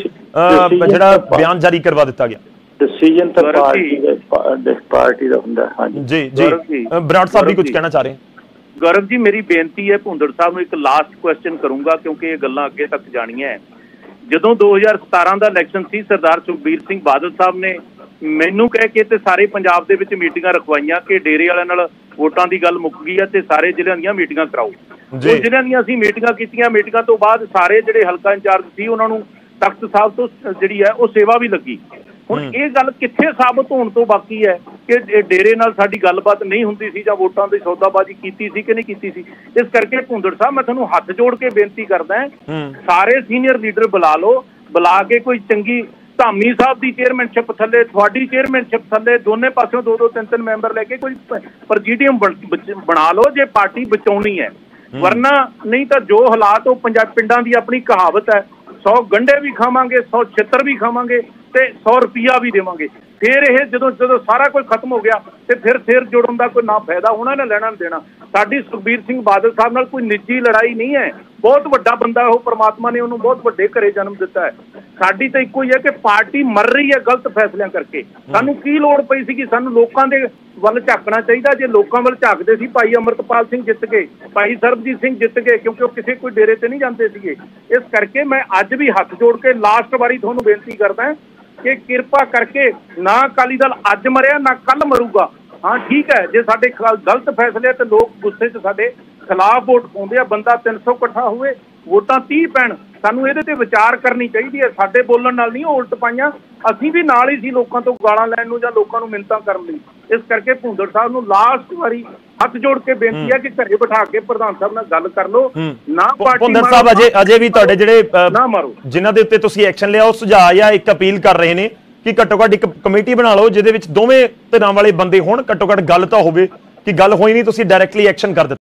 [SPEAKER 1] ਜਿਹੜਾ ਬਿਆਨ ਜਾਰੀ ਕਰਵਾ ਦਿੱਤਾ ਗਿਆ।
[SPEAKER 2] ਡਿਸੀਜਨ ਤਾਂ ਪਾਰਟੀ ਦਾ ਪਾਰਟੀ ਦਾ ਹੁੰਦਾ। ਹਾਂਜੀ
[SPEAKER 1] ਜੀ ਜੀ ਬਰਾੜ ਸਾਹਿਬ ਵੀ ਕੁਝ ਕਹਿਣਾ ਚਾਹ ਰਹੇ।
[SPEAKER 3] ਗੌਰਵ ਜੀ ਮੇਰੀ ਬੇਨਤੀ ਹੈ ਭੁੰਦੜ ਸਾਹਿਬ ਨੂੰ, ਇੱਕ ਲਾਸਟ ਕੁਐਸਚਨ ਕਰੂੰਗਾ ਕਿਉਂਕਿ ਇਹ ਗੱਲਾਂ ਅੱਗੇ ਤੱਕ ਜਾਣੀਆਂ ਹੈ। ਜਦੋਂ ਦੋ ਹਜ਼ਾਰ ਸਤਾਰਾਂ ਦਾ ਇਲੈਕਸ਼ਨ ਸੀ, ਸਰਦਾਰ ਸੁਖਬੀਰ ਸਿੰਘ ਬਾਦਲ ਸਾਹਿਬ ਨੇ ਮੈਨੂੰ ਕਹਿ ਕੇ ਤੇ ਸਾਰੇ ਪੰਜਾਬ ਦੇ ਵਿੱਚ ਮੀਟਿੰਗਾਂ ਰਖਵਾਈਆਂ ਕਿ ਡੇਰੇ ਵਾਲਿਆਂ ਨਾਲ ਵੋਟਾਂ ਦੀ ਗੱਲ ਮੁੱਕ ਗਈ ਹੈ ਤੇ ਸਾਰੇ ਜ਼ਿਲ੍ਹਿਆਂ ਦੀਆਂ ਮੀਟਿੰਗਾਂ ਕਰਾਓ। ਉਹ ਜ਼ਿਲ੍ਹਿਆਂ ਦੀਆਂ ਅਸੀਂ ਮੀਟਿੰਗਾਂ ਕੀਤੀਆਂ। ਮੀਟਿੰਗਾਂ ਤੋਂ ਬਾਅਦ ਸਾਰੇ ਜਿਹੜੇ ਹਲਕਾ ਇੰਚਾਰਜ ਸੀ ਉਹਨਾਂ ਨੂੰ ਤਖਤ ਸਾਹਿਬ ਤੋਂ ਜਿਹੜੀ ਹੈ ਉਹ ਸੇਵਾ ਵੀ ਲੱਗੀ। ਹੁਣ ਇਹ ਗੱਲ ਕਿੱਥੇ ਸਾਬਤ ਹੋਣ ਤੋਂ ਬਾਕੀ ਹੈ ਕਿ ਡੇਰੇ ਨਾਲ ਸਾਡੀ ਗੱਲਬਾਤ ਨਹੀਂ ਹੁੰਦੀ ਸੀ ਜਾਂ ਵੋਟਾਂ ਦੀ ਸੌਦਾਬਾਜ਼ੀ ਕੀਤੀ ਸੀ ਕਿ ਨਹੀਂ ਕੀਤੀ ਸੀ। ਇਸ ਕਰਕੇ ਭੁੰਦੜ ਸਾਹਿਬ ਮੈਂ ਤੁਹਾਨੂੰ ਹੱਥ ਜੋੜ ਕੇ ਬੇਨਤੀ ਕਰਦਾ, ਸਾਰੇ ਸੀਨੀਅਰ ਲੀਡਰ ਬੁਲਾ ਲਓ, ਬੁਲਾ ਕੇ ਕੋਈ ਚੰਗੀ ਧਾਮੀ ਸਾਹਿਬ ਦੀ ਚੇਅਰਮੈਨਸ਼ਿਪ ਥੱਲੇ, ਤੁਹਾਡੀ ਚੇਅਰਮੈਨਸ਼ਿਪ ਥੱਲੇ, ਦੋਨੇ ਪਾਸਿਓਂ ਦੋ ਦੋ ਤਿੰਨ ਤਿੰਨ ਮੈਂਬਰ ਲੈ ਕੇ ਕੋਈ ਪ੍ਰੈਜ਼ੀਡੀਅਮ ਬਣਾ ਲਓ ਜੇ ਪਾਰਟੀ ਬਚਾਉਣੀ ਹੈ। ਵਰਨਾ ਨਹੀਂ ਤਾਂ ਜੋ ਹਾਲਾਤ ਉਹ ਪੰਜਾਬ ਪਿੰਡਾਂ ਦੀ ਆਪਣੀ ਕਹਾਵਤ ਹੈ, ਸੌ ਗੰਢੇ ਵੀ ਖਾਵਾਂਗੇ, ਸੌ ਛਿੱਤਰ ਵੀ ਖਾਵਾਂਗੇ ਤੇ ਸੌ ਰੁਪਈਆ ਵੀ ਦੇਵਾਂਗੇ। ਫਿਰ ਇਹ ਜਦੋਂ ਜਦੋਂ ਸਾਰਾ ਕੁਝ ਖਤਮ ਹੋ ਗਿਆ ਤੇ ਫਿਰ ਸਿਰ ਜੋੜਨ ਦਾ ਕੋਈ ਨਾ ਫਾਇਦਾ ਹੋਣਾ, ਨਾ ਲੈਣਾ ਨਾ ਦੇਣਾ। ਸਾਡੀ ਸੁਖਬੀਰ ਸਿੰਘ ਬਾਦਲ ਸਾਹਿਬ ਨਾਲ ਕੋਈ ਨਿੱਜੀ ਲੜਾਈ ਨਹੀਂ ਹੈ। ਬਹੁਤ ਵੱਡਾ ਬੰਦਾ ਉਹ, ਪ੍ਰਮਾਤਮਾ ਨੇ ਉਹਨੂੰ ਬਹੁਤ ਵੱਡੇ ਘਰੇ ਜਨਮ ਦਿੱਤਾ ਹੈ। ਸਾਡੀ ਤਾਂ ਇੱਕੋ ਹੀ ਹੈ ਕਿ ਪਾਰਟੀ ਮਰ ਰਹੀ ਹੈ ਗਲਤ ਫੈਸਲਿਆਂ ਕਰਕੇ। ਸਾਨੂੰ ਕੀ ਲੋੜ ਪਈ ਸੀ ਕਿ ਸਾਨੂੰ ਲੋਕਾਂ ਦੇ ਵੱਲ ਝਾਕਣਾ ਚਾਹੀਦਾ। ਜੇ ਲੋਕਾਂ ਵੱਲ ਝਾਕਦੇ ਸੀ, ਭਾਈ ਅਮਰਤਪਾਲ ਸਿੰਘ ਜਿੱਤ ਗਏ, ਭਾਈ ਸਰਬਜੀਤ ਸਿੰਘ ਜਿੱਤ ਗਏ, ਕਿਉਂਕਿ ਉਹ ਕਿਸੇ ਕੋਈ ਡੇਰੇ ਤੇ ਨਹੀਂ ਜਾਂਦੇ ਸੀਗੇ। ਇਸ ਕਰਕੇ ਮੈਂ ਅੱਜ ਵੀ ਹੱਥ ਜੋੜ ਕੇ ਲਾਸਟ ਵਾਰੀ ਤੁਹਾਨੂੰ ਬੇਨਤੀ ਕਰਦਾ ਕਿ ਕਿਰਪਾ ਕਰਕੇ ਨਾ ਅਕਾਲੀ ਦਲ ਅੱਜ ਮਰਿਆ ਨਾ ਕੱਲ ਮਰੂਗਾ। ਹਾਂ ਠੀਕ ਹੈ, ਜੇ ਸਾਡੇ ਗਲਤ ਫੈਸਲੇ ਤੇ ਲੋਕ ਗੁੱਸੇ 'ਚ ਸਾਡੇ ਖਿਲਾਫ ਵੋਟ ਪਾਉਂਦੇ ਆ, ਬੰਦਾ ਤਿੰਨ ਸੌ ਇਕੱਠਾ ਹੋਵੇ, ਵੋਟਾਂ ਤੀਹ ਪੈਣ, ਸਾਨੂੰ ਇਹਦੇ ਤੇ ਵਿਚਾਰ ਕਰਨੀ ਚਾਹੀਦੀ ਹੈ। ਸਾਡੇ ਬੋਲਣ ਨਾਲ ਨਹੀਂ ਉਹ ਉਲਟ ਪਾਈਆਂ, ਅਸੀਂ ਵੀ ਨਾਲ ਹੀ ਸੀ ਲੋਕਾਂ ਤੋਂ ਗਾਲਾਂ ਲੈਣ ਨੂੰ ਜਾਂ ਲੋਕਾਂ ਨੂੰ ਮਿੰਨਤਾਂ ਕਰਨ ਲਈ। ਇਸ ਕਰਕੇ ਭੁੰਦੜ ਸਾਹਿਬ ਨੂੰ ਲਾਸਟ ਵਾਰੀ ਹੱਥ ਜੋੜ ਕੇ ਬੇਨਤੀ ਹੈ ਕਿ ਘਰੇ ਬਿਠਾ ਕੇ ਪ੍ਰਧਾਨ ਸਾਹਿਬ ਨਾਲ ਗੱਲ ਕਰ ਲਓ। ਨਾ ਪਾਰਟੀ
[SPEAKER 1] ਭੁੰਦੜ ਸਾਹਿਬ ਅਜੇ ਅਜੇ ਵੀ ਤੁਹਾਡੇ ਜਿਹੜੇ
[SPEAKER 3] ਨਾ ਮਾਰੋ
[SPEAKER 1] ਜਿਨ੍ਹਾਂ ਦੇ ਉੱਤੇ ਤੁਸੀਂ ਐਕਸ਼ਨ ਲਿਆ ਉਹ ਸੁਝਾਅ ਜਾਂ ਇੱਕ ਅਪੀਲ ਕਰ ਰਹੇ ਨੇ ਕਿ ਘੱਟੋ ਘੱਟ ਇੱਕ ਕਮੇਟੀ ਬਣਾ ਲਓ ਜਿਹਦੇ ਵਿੱਚ ਦੋਵੇਂ ਧਿਰਾਂ ਵਾਲੇ ਬੰਦੇ ਹੋਣ, ਘੱਟੋ ਘੱਟ ਗੱਲ ਤਾਂ ਹੋਵੇ ਕਿ ਗੱਲ ਹੋਈ ਨਹੀਂ ਤੁਸੀਂ ਡਾਇਰੈਕਟਲੀ ਐਕਸ਼ਨ ਕਰ ਦਿੱਤਾ।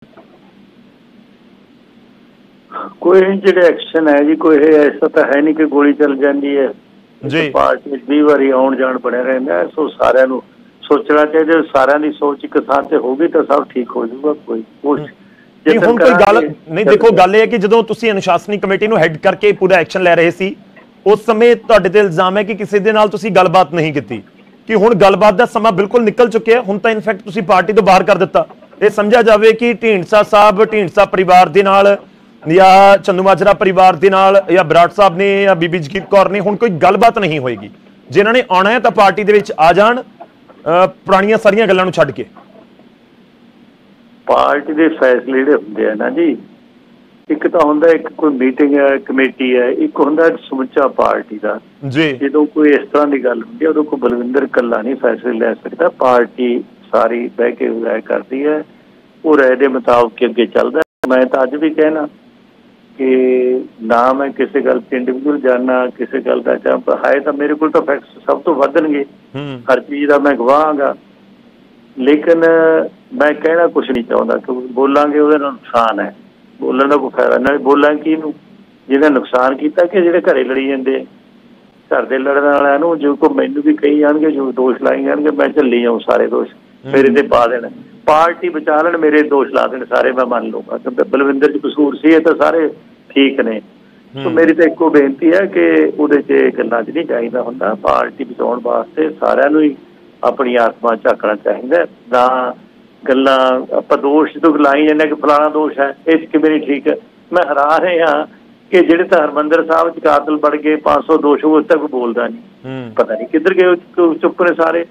[SPEAKER 2] ਕੋਈ ਜਿਹੜੇ ਐਕਸ਼ਨ ਹੈ ਜੀ, ਕੋਈ ਇਹ ਐਸਾ ਤਾਂ ਹੈ ਨਹੀਂ ਕਿ ਗੋਲੀ ਚੱਲ ਜਾਂਦੀ ਹੈ ਜੀ। ਪਾਰਟੀ ਵੀਹ ਵਾਰੀ ਆਉਣ ਜਾਣ ਬਣਿਆ ਰਹਿੰਦਾ। ਸੋ ਸਾਰਿਆਂ ਨੂੰ ਸੋਚਣਾ ਚਾਹੀਦਾ, ਸਾਰਿਆਂ ਦੀ ਸੋਚ ਇੱਕ ਥਾਂ ਤੇ ਹੋਊਗੀ ਤਾਂ ਸਭ ਠੀਕ ਹੋ ਜਾਊਗਾ। ਕੋਈ
[SPEAKER 1] ਨਹੀਂ ਹੁਣ ਕੋਈ ਗੱਲ ਨਹੀਂ। ਦੇਖੋ ਗੱਲ ਇਹ ਹੈ ਕਿ ਜਦੋਂ ਤੁਸੀਂ ਅਨੁਸ਼ਾਸਨੀ ਕਮੇਟੀ ਨੂੰ ਹੈਡ ਕਰਕੇ ਪੂਰਾ ਐਕਸ਼ਨ ਲੈ ਰਹੇ ਸੀ ਉਸ ਸਮੇਂ ਤੁਹਾਡੇ ਤੇ ਇਲਜ਼ਾਮ ਹੈ ਕਿ ਕਿਸੇ ਦੇ ਨਾਲ ਤੁਸੀਂ ਗੱਲਬਾਤ ਨਹੀਂ ਕੀਤੀ, ਕਿ ਹੁਣ ਗੱਲਬਾਤ ਦਾ ਸਮਾਂ ਬਿਲਕੁਲ ਨਿਕਲ ਚੁੱਕਿਆ। ਹੁਣ ਤਾਂ ਇਨਫੈਕਟ ਤੁਸੀਂ ਪਾਰਟੀ ਤੋਂ ਬਾਹਰ ਕਰ ਦਿੱਤਾ। ਇਹ ਸਮਝਿਆ ਜਾਵੇ ਕਿ ਢੀਂਡਸਾ ਸਾਹਿਬ, ਢੀਂਡਸਾ ਪਰਿਵਾਰ ਦੇ ਨਾਲ ਜਾਂ ਚੰਦੂਮਾਜਰਾ ਪਰਿਵਾਰ ਦੇ ਨਾਲ ਜਾਂ ਬਰਾੜ ਸਾਹਿਬ ਨੇ ਜਾਂ ਬੀਬੀ ਜਗੀਰ ਕੌਰ ਨੇ ਹੁਣ ਕੋਈ ਗੱਲਬਾਤ ਨਹੀਂ ਹੋਏਗੀ। ਜਿਨ੍ਹਾਂ ਨੇ ਆਉਣਾ ਹੈ ਤਾਂ ਪਾਰਟੀ ਦੇ ਵਿੱਚ ਆ ਜਾਣ, ਪੁਰਾਣੀਆਂ ਸਾਰੀਆਂ ਗੱਲਾਂ ਨੂੰ ਛੱਡ ਕੇ।
[SPEAKER 2] ਪਾਰਟੀ ਦੇ ਫੈਸਲੇ ਜਿਹੜੇ ਹੁੰਦੇ ਆ ਨਾ ਜੀ, ਇੱਕ ਤਾਂ ਹੁੰਦਾ ਇੱਕ ਕੋਈ ਮੀਟਿੰਗ ਹੈ, ਕਮੇਟੀ ਹੈ, ਇੱਕ ਹੁੰਦਾ ਸਮੁੱਚਾ ਪਾਰਟੀ ਦਾ ਜੀ। ਜਦੋਂ ਕੋਈ ਇਸ ਤਰ੍ਹਾਂ ਦੀ ਗੱਲ ਹੁੰਦੀ ਹੈ ਉਦੋਂ ਕੋਈ ਬਲਵਿੰਦਰ ਇਕੱਲਾ ਨਹੀਂ ਫੈਸਲੇ ਲੈ ਸਕਦਾ। ਪਾਰਟੀ ਸਾਰੀ ਬਹਿ ਕੇ ਰਾਏ ਕਰਦੀ ਹੈ, ਉਹ ਰਾਏ ਦੇ ਮੁਤਾਬਕ ਅੱਗੇ ਚੱਲਦਾ। ਮੈਂ ਤਾਂ ਅੱਜ ਵੀ ਕਹਿਣਾ ਕਿ ਨਾ ਮੈਂ ਕਿਸੇ ਗੱਲ ਤੇ ਇੰਡੀਵਿਜੂਅਲ ਜਾਣਾ, ਕਿਸੇ ਗੱਲ ਦਾ ਜਾਂ ਹੈ ਤਾਂ ਮੇਰੇ ਕੋਲ ਤਾਂ ਫੈਕਟਸ ਸਭ ਤੋਂ ਵਧਣਗੇ, ਹਰ ਚੀਜ਼ ਦਾ ਮੈਂ ਗਵਾਹਾਂਗਾ। ਲੇਕਿਨ ਮੈਂ ਕਹਿਣਾ ਕੁਛ ਨਹੀਂ ਚਾਹੁੰਦਾ ਕਿ ਬੋਲਾਂਗੇ ਉਹਦੇ ਨਾਲ ਨੁਕਸਾਨ ਹੈ। ਬੋਲਣ ਦਾ ਕੋਈ ਫਾਇਦਾ ਨਹੀਂ। ਬੋਲਾਂ ਕੀ ਨੂੰ ਜਿਹਨੇ ਨੁਕਸਾਨ ਕੀਤਾ ਕਿ ਜਿਹੜੇ ਘਰੇ ਲੜੀ ਜਾਂਦੇ, ਘਰ ਦੇ ਲੜਨ ਵਾਲਿਆਂ ਨੂੰ ਜੋ ਕੋ ਮੈਨੂੰ ਵੀ ਕਹੀ ਜਾਣਗੇ, ਜੋ ਦੋਸ਼ ਲਾਈ ਜਾਣਗੇ, ਮੈਂ ਝੱਲੀ ਜਾਊਂ ਸਾਰੇ ਦੋਸ਼, ਮੇਰੇ ਤੇ ਪਾ ਦੇਣ। ਪਾਰਟੀ ਬਚਾ ਲੈਣ, ਮੇਰੇ ਦੋਸ਼ ਲਾ ਦੇਣ ਸਾਰੇ, ਮੈਂ ਮੰਨ ਲਊਂਗਾ ਕਿ ਬਲਵਿੰਦਰ 'ਚ ਕਸੂਰ ਸੀ, ਇਹ ਤਾਂ ਸਾਰੇ ਠੀਕ ਨੇ। ਸੋ ਮੇਰੀ ਤਾਂ ਇੱਕੋ ਬੇਨਤੀ ਹੈ ਕਿ ਉਹਦੇ 'ਚ ਗੱਲਾਂ 'ਚ ਨਹੀਂ ਚਾਹੀਦਾ ਹੁੰਦਾ। ਪਾਰਟੀ ਬਚਾਉਣ ਵਾਸਤੇ ਸਾਰਿਆਂ ਨੂੰ ਹੀ ਆਪਣੀ ਆਤਮਾ ਝਾਕਣਾ ਚਾਹੀਦਾ। ਨਾ ਗੱਲਾਂ ਆਪਾਂ ਦੋਸ਼ ਜਦੋਂ ਲਾਈ ਜਾਂਦੇ ਕਿ ਫਲਾਣਾ ਦੋਸ਼ ਹੈ, ਇਹ 'ਚ ਕਿਵੇਂ ਨਹੀਂ ਠੀਕ ਹੈ। ਮੈਂ ਹੈਰਾਨ ਹਾਂ ਕਿ ਜਿਹੜੇ ਤਾਂ ਹਰਮੰਦਰ ਸਾਹਿਬ 'ਚ ਕਾਤਲ ਬਣ ਗਏ, ਪੰਜ ਸੌ ਦੋਸ਼ ਉਸ ਤੱਕ ਬੋਲਦਾ ਨਹੀਂ, ਪਤਾ ਨਹੀਂ ਕਿੱਧਰ ਗਏ, ਚੁੱਪ ਨੇ ਸਾਰੇ।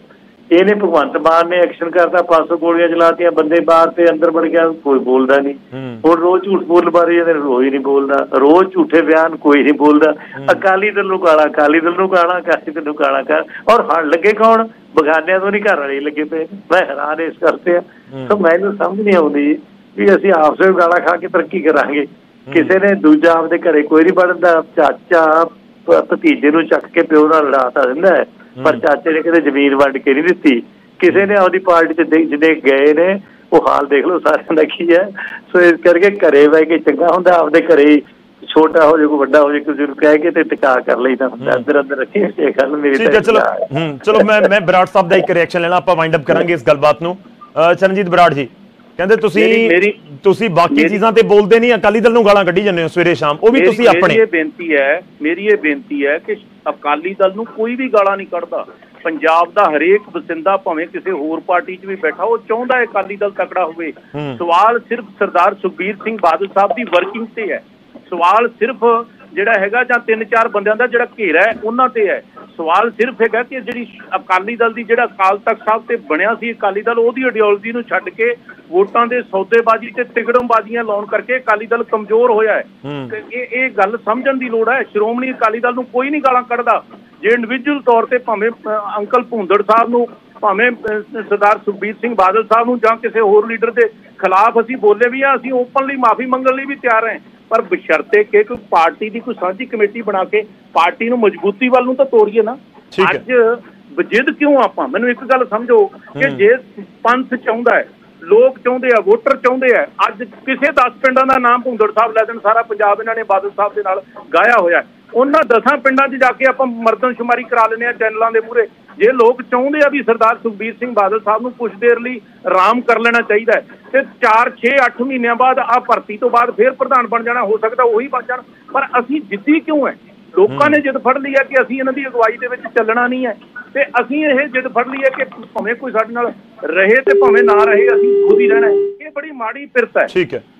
[SPEAKER 2] ਇਹਨੇ ਭਗਵੰਤ ਮਾਨ ਨੇ ਐਕਸ਼ਨ ਕਰਤਾ, ਪੰਜ ਸੌ ਗੋਲੀਆਂ ਚਲਾਤੀਆਂ, ਬੰਦੇ ਬਾਹਰ ਤੇ ਅੰਦਰ ਵੜ ਗਿਆ, ਕੋਈ ਬੋਲਦਾ ਨਹੀਂ। ਹੁਣ ਰੋਜ਼ ਝੂਠ ਬੋਲ ਬਾਰੇ ਇਹਨੇ ਰੋਜ਼ ਨਹੀਂ ਬੋਲਦਾ, ਰੋਜ਼ ਝੂਠੇ ਬਿਆਨ, ਕੋਈ ਨਹੀਂ ਬੋਲਦਾ। ਅਕਾਲੀ ਦਲ ਨੂੰ ਕਾਲਾ, ਅਕਾਲੀ ਦਲ ਨੂੰ ਕਾਲਾ, ਅਕਾਲੀ ਦਲ ਨੂੰ ਕਾਲਾ ਕਰ, ਔਰ ਹਣ ਲੱਗੇ ਕੌਣ? ਬਗਾਨਿਆਂ ਤੋਂ ਨਹੀਂ, ਘਰ ਵਾਲੇ ਲੱਗੇ ਪਏ। ਮੈਂ ਹੈਰਾਨ ਇਸ ਕਰਤੇ ਆ। ਤਾਂ ਮੈਨੂੰ ਸਮਝ ਨਹੀਂ ਆਉਂਦੀ ਵੀ ਅਸੀਂ ਆਪਸ ਵਿੱਚ ਗਾਲਾਂ ਖਾ ਕੇ ਤਰੱਕੀ ਕਰਾਂਗੇ। ਕਿਸੇ ਨੇ ਦੂਜਾ ਆਪਦੇ ਘਰੇ ਕੋਈ ਨਹੀਂ ਵੜਦਾ, ਚਾਚਾ ਭਤੀਜੇ ਨੂੰ ਚੱਕ ਕੇ ਪਿਓ ਨਾਲ ਲੜਾਤਾ ਦਿੰਦਾ ਹੈ, ਪਰ ਚਾਚੇ ਨੇ ਕਿਤੇ ਜ਼ਮੀਨ ਵੰਡ ਕੇ ਨਹੀਂ ਦਿੱਤੀ। ਕਿਸੇ ਨੇ ਆਪਦੀ ਪਾਰਟੀ ਚ ਜਿਹਨੇ ਗਏ ਨੇ ਉਹ ਹਾਲ ਦੇਖ ਲਓ ਸਾਰਿਆਂ ਦਾ ਕੀ ਹੈ। ਸੋ ਇਸ ਕਰਕੇ ਘਰੇ ਬਹਿ ਕੇ ਚੰਗਾ ਹੁੰਦਾ, ਆਪਦੇ ਘਰੇ ਛੋਟਾ ਹੋ ਜਾਏ ਕੋਈ ਵੱਡਾ ਹੋ ਜਾਏ ਕਿਸੇ ਨੂੰ ਕਹਿ ਕੇ ਤੇ ਟਿਕਾ ਕਰ ਲਈਦਾ ਹੁੰਦਾ। ਅੰਦਰ ਅੰਦਰ ਰੱਖੀ ਇਹ ਗੱਲ ਮੇਰੀ।
[SPEAKER 1] ਠੀਕ ਹੈ, ਚਲੋ ਹੂੰ ਚਲੋ ਮੈਂ ਮੈਂ ਬਰਾੜ ਸਾਹਿਬ ਦਾ ਇੱਕ ਰਿਐਕਸ਼ਨ ਲੈਣਾ, ਆਪਾਂ ਵਾਈਂਡ ਅਪ ਕਰਾਂਗੇ ਇਸ ਗੱਲਬਾਤ ਨੂੰ। ਚਰਨਜੀਤ ਬਰਾੜ ਜੀ ਕਹਿੰਦੇ ਤੁਸੀਂ ਤੁਸੀਂ ਬਾਕੀ ਚੀਜ਼ਾਂ ਤੇ ਬੋਲਦੇ ਨਹੀਂ, ਅਕਾਲੀ ਦਲ ਨੂੰ ਗਾਲਾਂ ਕੱਢੀ ਜਾਂਦੇ ਹੋ ਸਵੇਰੇ ਸ਼ਾਮ, ਉਹ ਵੀ ਤੁਸੀਂ ਆਪਣੇ।
[SPEAKER 3] ਇਹ ਬੇਨਤੀ ਹੈ, ਮੇਰੀ ਇਹ ਬੇਨਤੀ ਹੈ ਕਿ ਅਕਾਲੀ ਦਲ ਨੂੰ ਕੋਈ ਵੀ ਗਾਲਾਂ ਨਹੀਂ ਕੱਢਦਾ। ਪੰਜਾਬ ਦਾ ਹਰੇਕ ਵਸਿੰਦਾ ਭਾਵੇਂ ਕਿਸੇ ਹੋਰ ਪਾਰਟੀ 'ਚ ਵੀ ਬੈਠਾ, ਉਹ ਚਾਹੁੰਦਾ ਹੈ ਅਕਾਲੀ ਦਲ ਤਕੜਾ ਹੋਵੇ। ਸਵਾਲ ਸਿਰਫ ਸਰਦਾਰ ਸੁਖਬੀਰ ਸਿੰਘ ਬਾਦਲ ਸਾਹਿਬ ਦੀ ਵਰਕਿੰਗ ਤੇ ਹੈ। ਸਵਾਲ ਸਿਰਫ ਜਿਹੜਾ ਹੈਗਾ ਜਾਂ ਤਿੰਨ ਚਾਰ ਬੰਦਿਆਂ ਦਾ ਜਿਹੜਾ ਘੇਰਾ ਹੈ ਉਹਨਾਂ ਤੇ ਹੈ। ਸਵਾਲ ਸਿਰਫ ਹੈਗਾ ਕਿ ਜਿਹੜੀ ਅਕਾਲੀ ਦਲ ਦੀ ਜਿਹੜਾ ਅਕਾਲ ਤਖਤ ਸਾਹਿਬ ਤੇ ਬਣਿਆ ਸੀ ਅਕਾਲੀ ਦਲ, ਉਹਦੀ ਆਈਡੀਓਲੋਜੀ ਨੂੰ ਛੱਡ ਕੇ ਵੋਟਾਂ ਦੇ ਸੌਦੇਬਾਜ਼ੀ ਤੇ ਤਿਗੜਮਬਾਜ਼ੀਆਂ ਲਾਉਣ ਕਰਕੇ ਅਕਾਲੀ ਦਲ ਕਮਜ਼ੋਰ ਹੋਇਆ ਹੈ। ਇਹ ਇਹ ਗੱਲ ਸਮਝਣ ਦੀ ਲੋੜ ਹੈ। ਸ਼੍ਰੋਮਣੀ ਅਕਾਲੀ ਦਲ ਨੂੰ ਕੋਈ ਨਹੀਂ ਗਾਲਾਂ ਕੱਢਦਾ। ਜੇ ਇੰਡੀਵਿਜੂਅਲ ਤੌਰ ਤੇ ਭਾਵੇਂ ਅੰਕਲ ਭੂੰਦੜ ਸਾਹਿਬ ਨੂੰ, ਭਾਵੇਂ ਸਰਦਾਰ ਸੁਖਬੀਰ ਸਿੰਘ ਬਾਦਲ ਸਾਹਿਬ ਨੂੰ ਜਾਂ ਕਿਸੇ ਹੋਰ ਲੀਡਰ ਦੇ ਖਿਲਾਫ ਅਸੀਂ ਬੋਲੇ ਵੀ ਆ, ਅਸੀਂ ਓਪਨਲੀ ਮਾਫੀ ਮੰਗਣ ਲਈ ਵੀ ਤਿਆਰ ਹਾਂ, ਪਰ ਬਸ਼ਰਤੇ ਕਿ ਕੋਈ ਪਾਰਟੀ ਦੀ ਕੋਈ ਸਾਂਝੀ ਕਮੇਟੀ ਬਣਾ ਕੇ ਪਾਰਟੀ ਨੂੰ ਮਜ਼ਬੂਤੀ ਵੱਲ ਨੂੰ ਤਾਂ ਤੋਰੀਏ ਨਾ। ਅੱਜ ਜਿੱਦ ਕਿਉਂ ਆਪਾਂ? ਮੈਨੂੰ ਇੱਕ ਗੱਲ ਸਮਝੋ ਕਿ ਜੇ ਪੰਥ ਚਾਹੁੰਦਾ ਹੈ, ਲੋਕ ਚਾਹੁੰਦੇ ਆ, ਵੋਟਰ ਚਾਹੁੰਦੇ ਆ, ਅੱਜ ਕਿਸੇ ਦਸ ਪਿੰਡਾਂ ਦਾ ਨਾਮ ਭੂੰਦੜ ਸਾਹਿਬ ਲੈ ਦੇਣ, ਸਾਰਾ ਪੰਜਾਬ ਇਹਨਾਂ ਨੇ ਬਾਦਲ ਸਾਹਿਬ ਦੇ ਨਾਲ ਗਾਇਆ ਹੋਇਆ, ਉਹਨਾਂ ਦਸਾਂ ਪਿੰਡਾਂ 'ਚ ਜਾ ਕੇ ਆਪਾਂ ਮਰਦਮਸ਼ੁਮਾਰੀ ਕਰਾ ਲੈਂਦੇ ਹਾਂ ਚੈਨਲਾਂ ਦੇ ਮੂਹਰੇ। ਜੇ ਲੋਕ ਚਾਹੁੰਦੇ ਆ ਵੀ ਸਰਦਾਰ ਸੁਖਬੀਰ ਸਿੰਘ ਬਾਦਲ ਸਾਹਿਬ ਨੂੰ ਕੁਛ ਦੇਰ ਲਈ ਆਰਾਮ ਕਰ ਲੈਣਾ ਚਾਹੀਦਾ ਹੈ ਤੇ ਚਾਰ ਛੇ ਅੱਠ ਮਹੀਨਿਆਂ ਬਾਅਦ ਆ ਭਰਤੀ ਤੋਂ ਬਾਅਦ ਫਿਰ ਪ੍ਰਧਾਨ ਬਣ ਜਾਣਾ, ਹੋ ਸਕਦਾ ਉਹੀ ਬਣ ਜਾਣ। ਪਰ ਅਸੀਂ ਜਿੱਦੀ ਕਿਉਂ ਹੈ? ਲੋਕਾਂ ਨੇ ਜਿੱਦ ਫੜ ਲਈ ਹੈ ਕਿ ਅਸੀਂ ਇਹਨਾਂ ਦੀ ਅਗਵਾਈ ਦੇ ਵਿੱਚ ਚੱਲਣਾ ਨਹੀਂ ਹੈ, ਤੇ ਅਸੀਂ ਇਹ ਜਿੱਦ ਫੜ ਲਈ ਹੈ ਕਿ ਭਾਵੇਂ ਕੋਈ ਸਾਡੇ ਨਾਲ ਰਹੇ ਤੇ ਭਾਵੇਂ ਨਾ ਰਹੇ, ਅਸੀਂ ਖੁਦ ਹੀ ਰਹਿਣਾ ਹੈ। ਇਹ ਬੜੀ ਮਾੜੀ ਪਿਰਤ ਹੈ।
[SPEAKER 1] ਠੀਕ ਹੈ।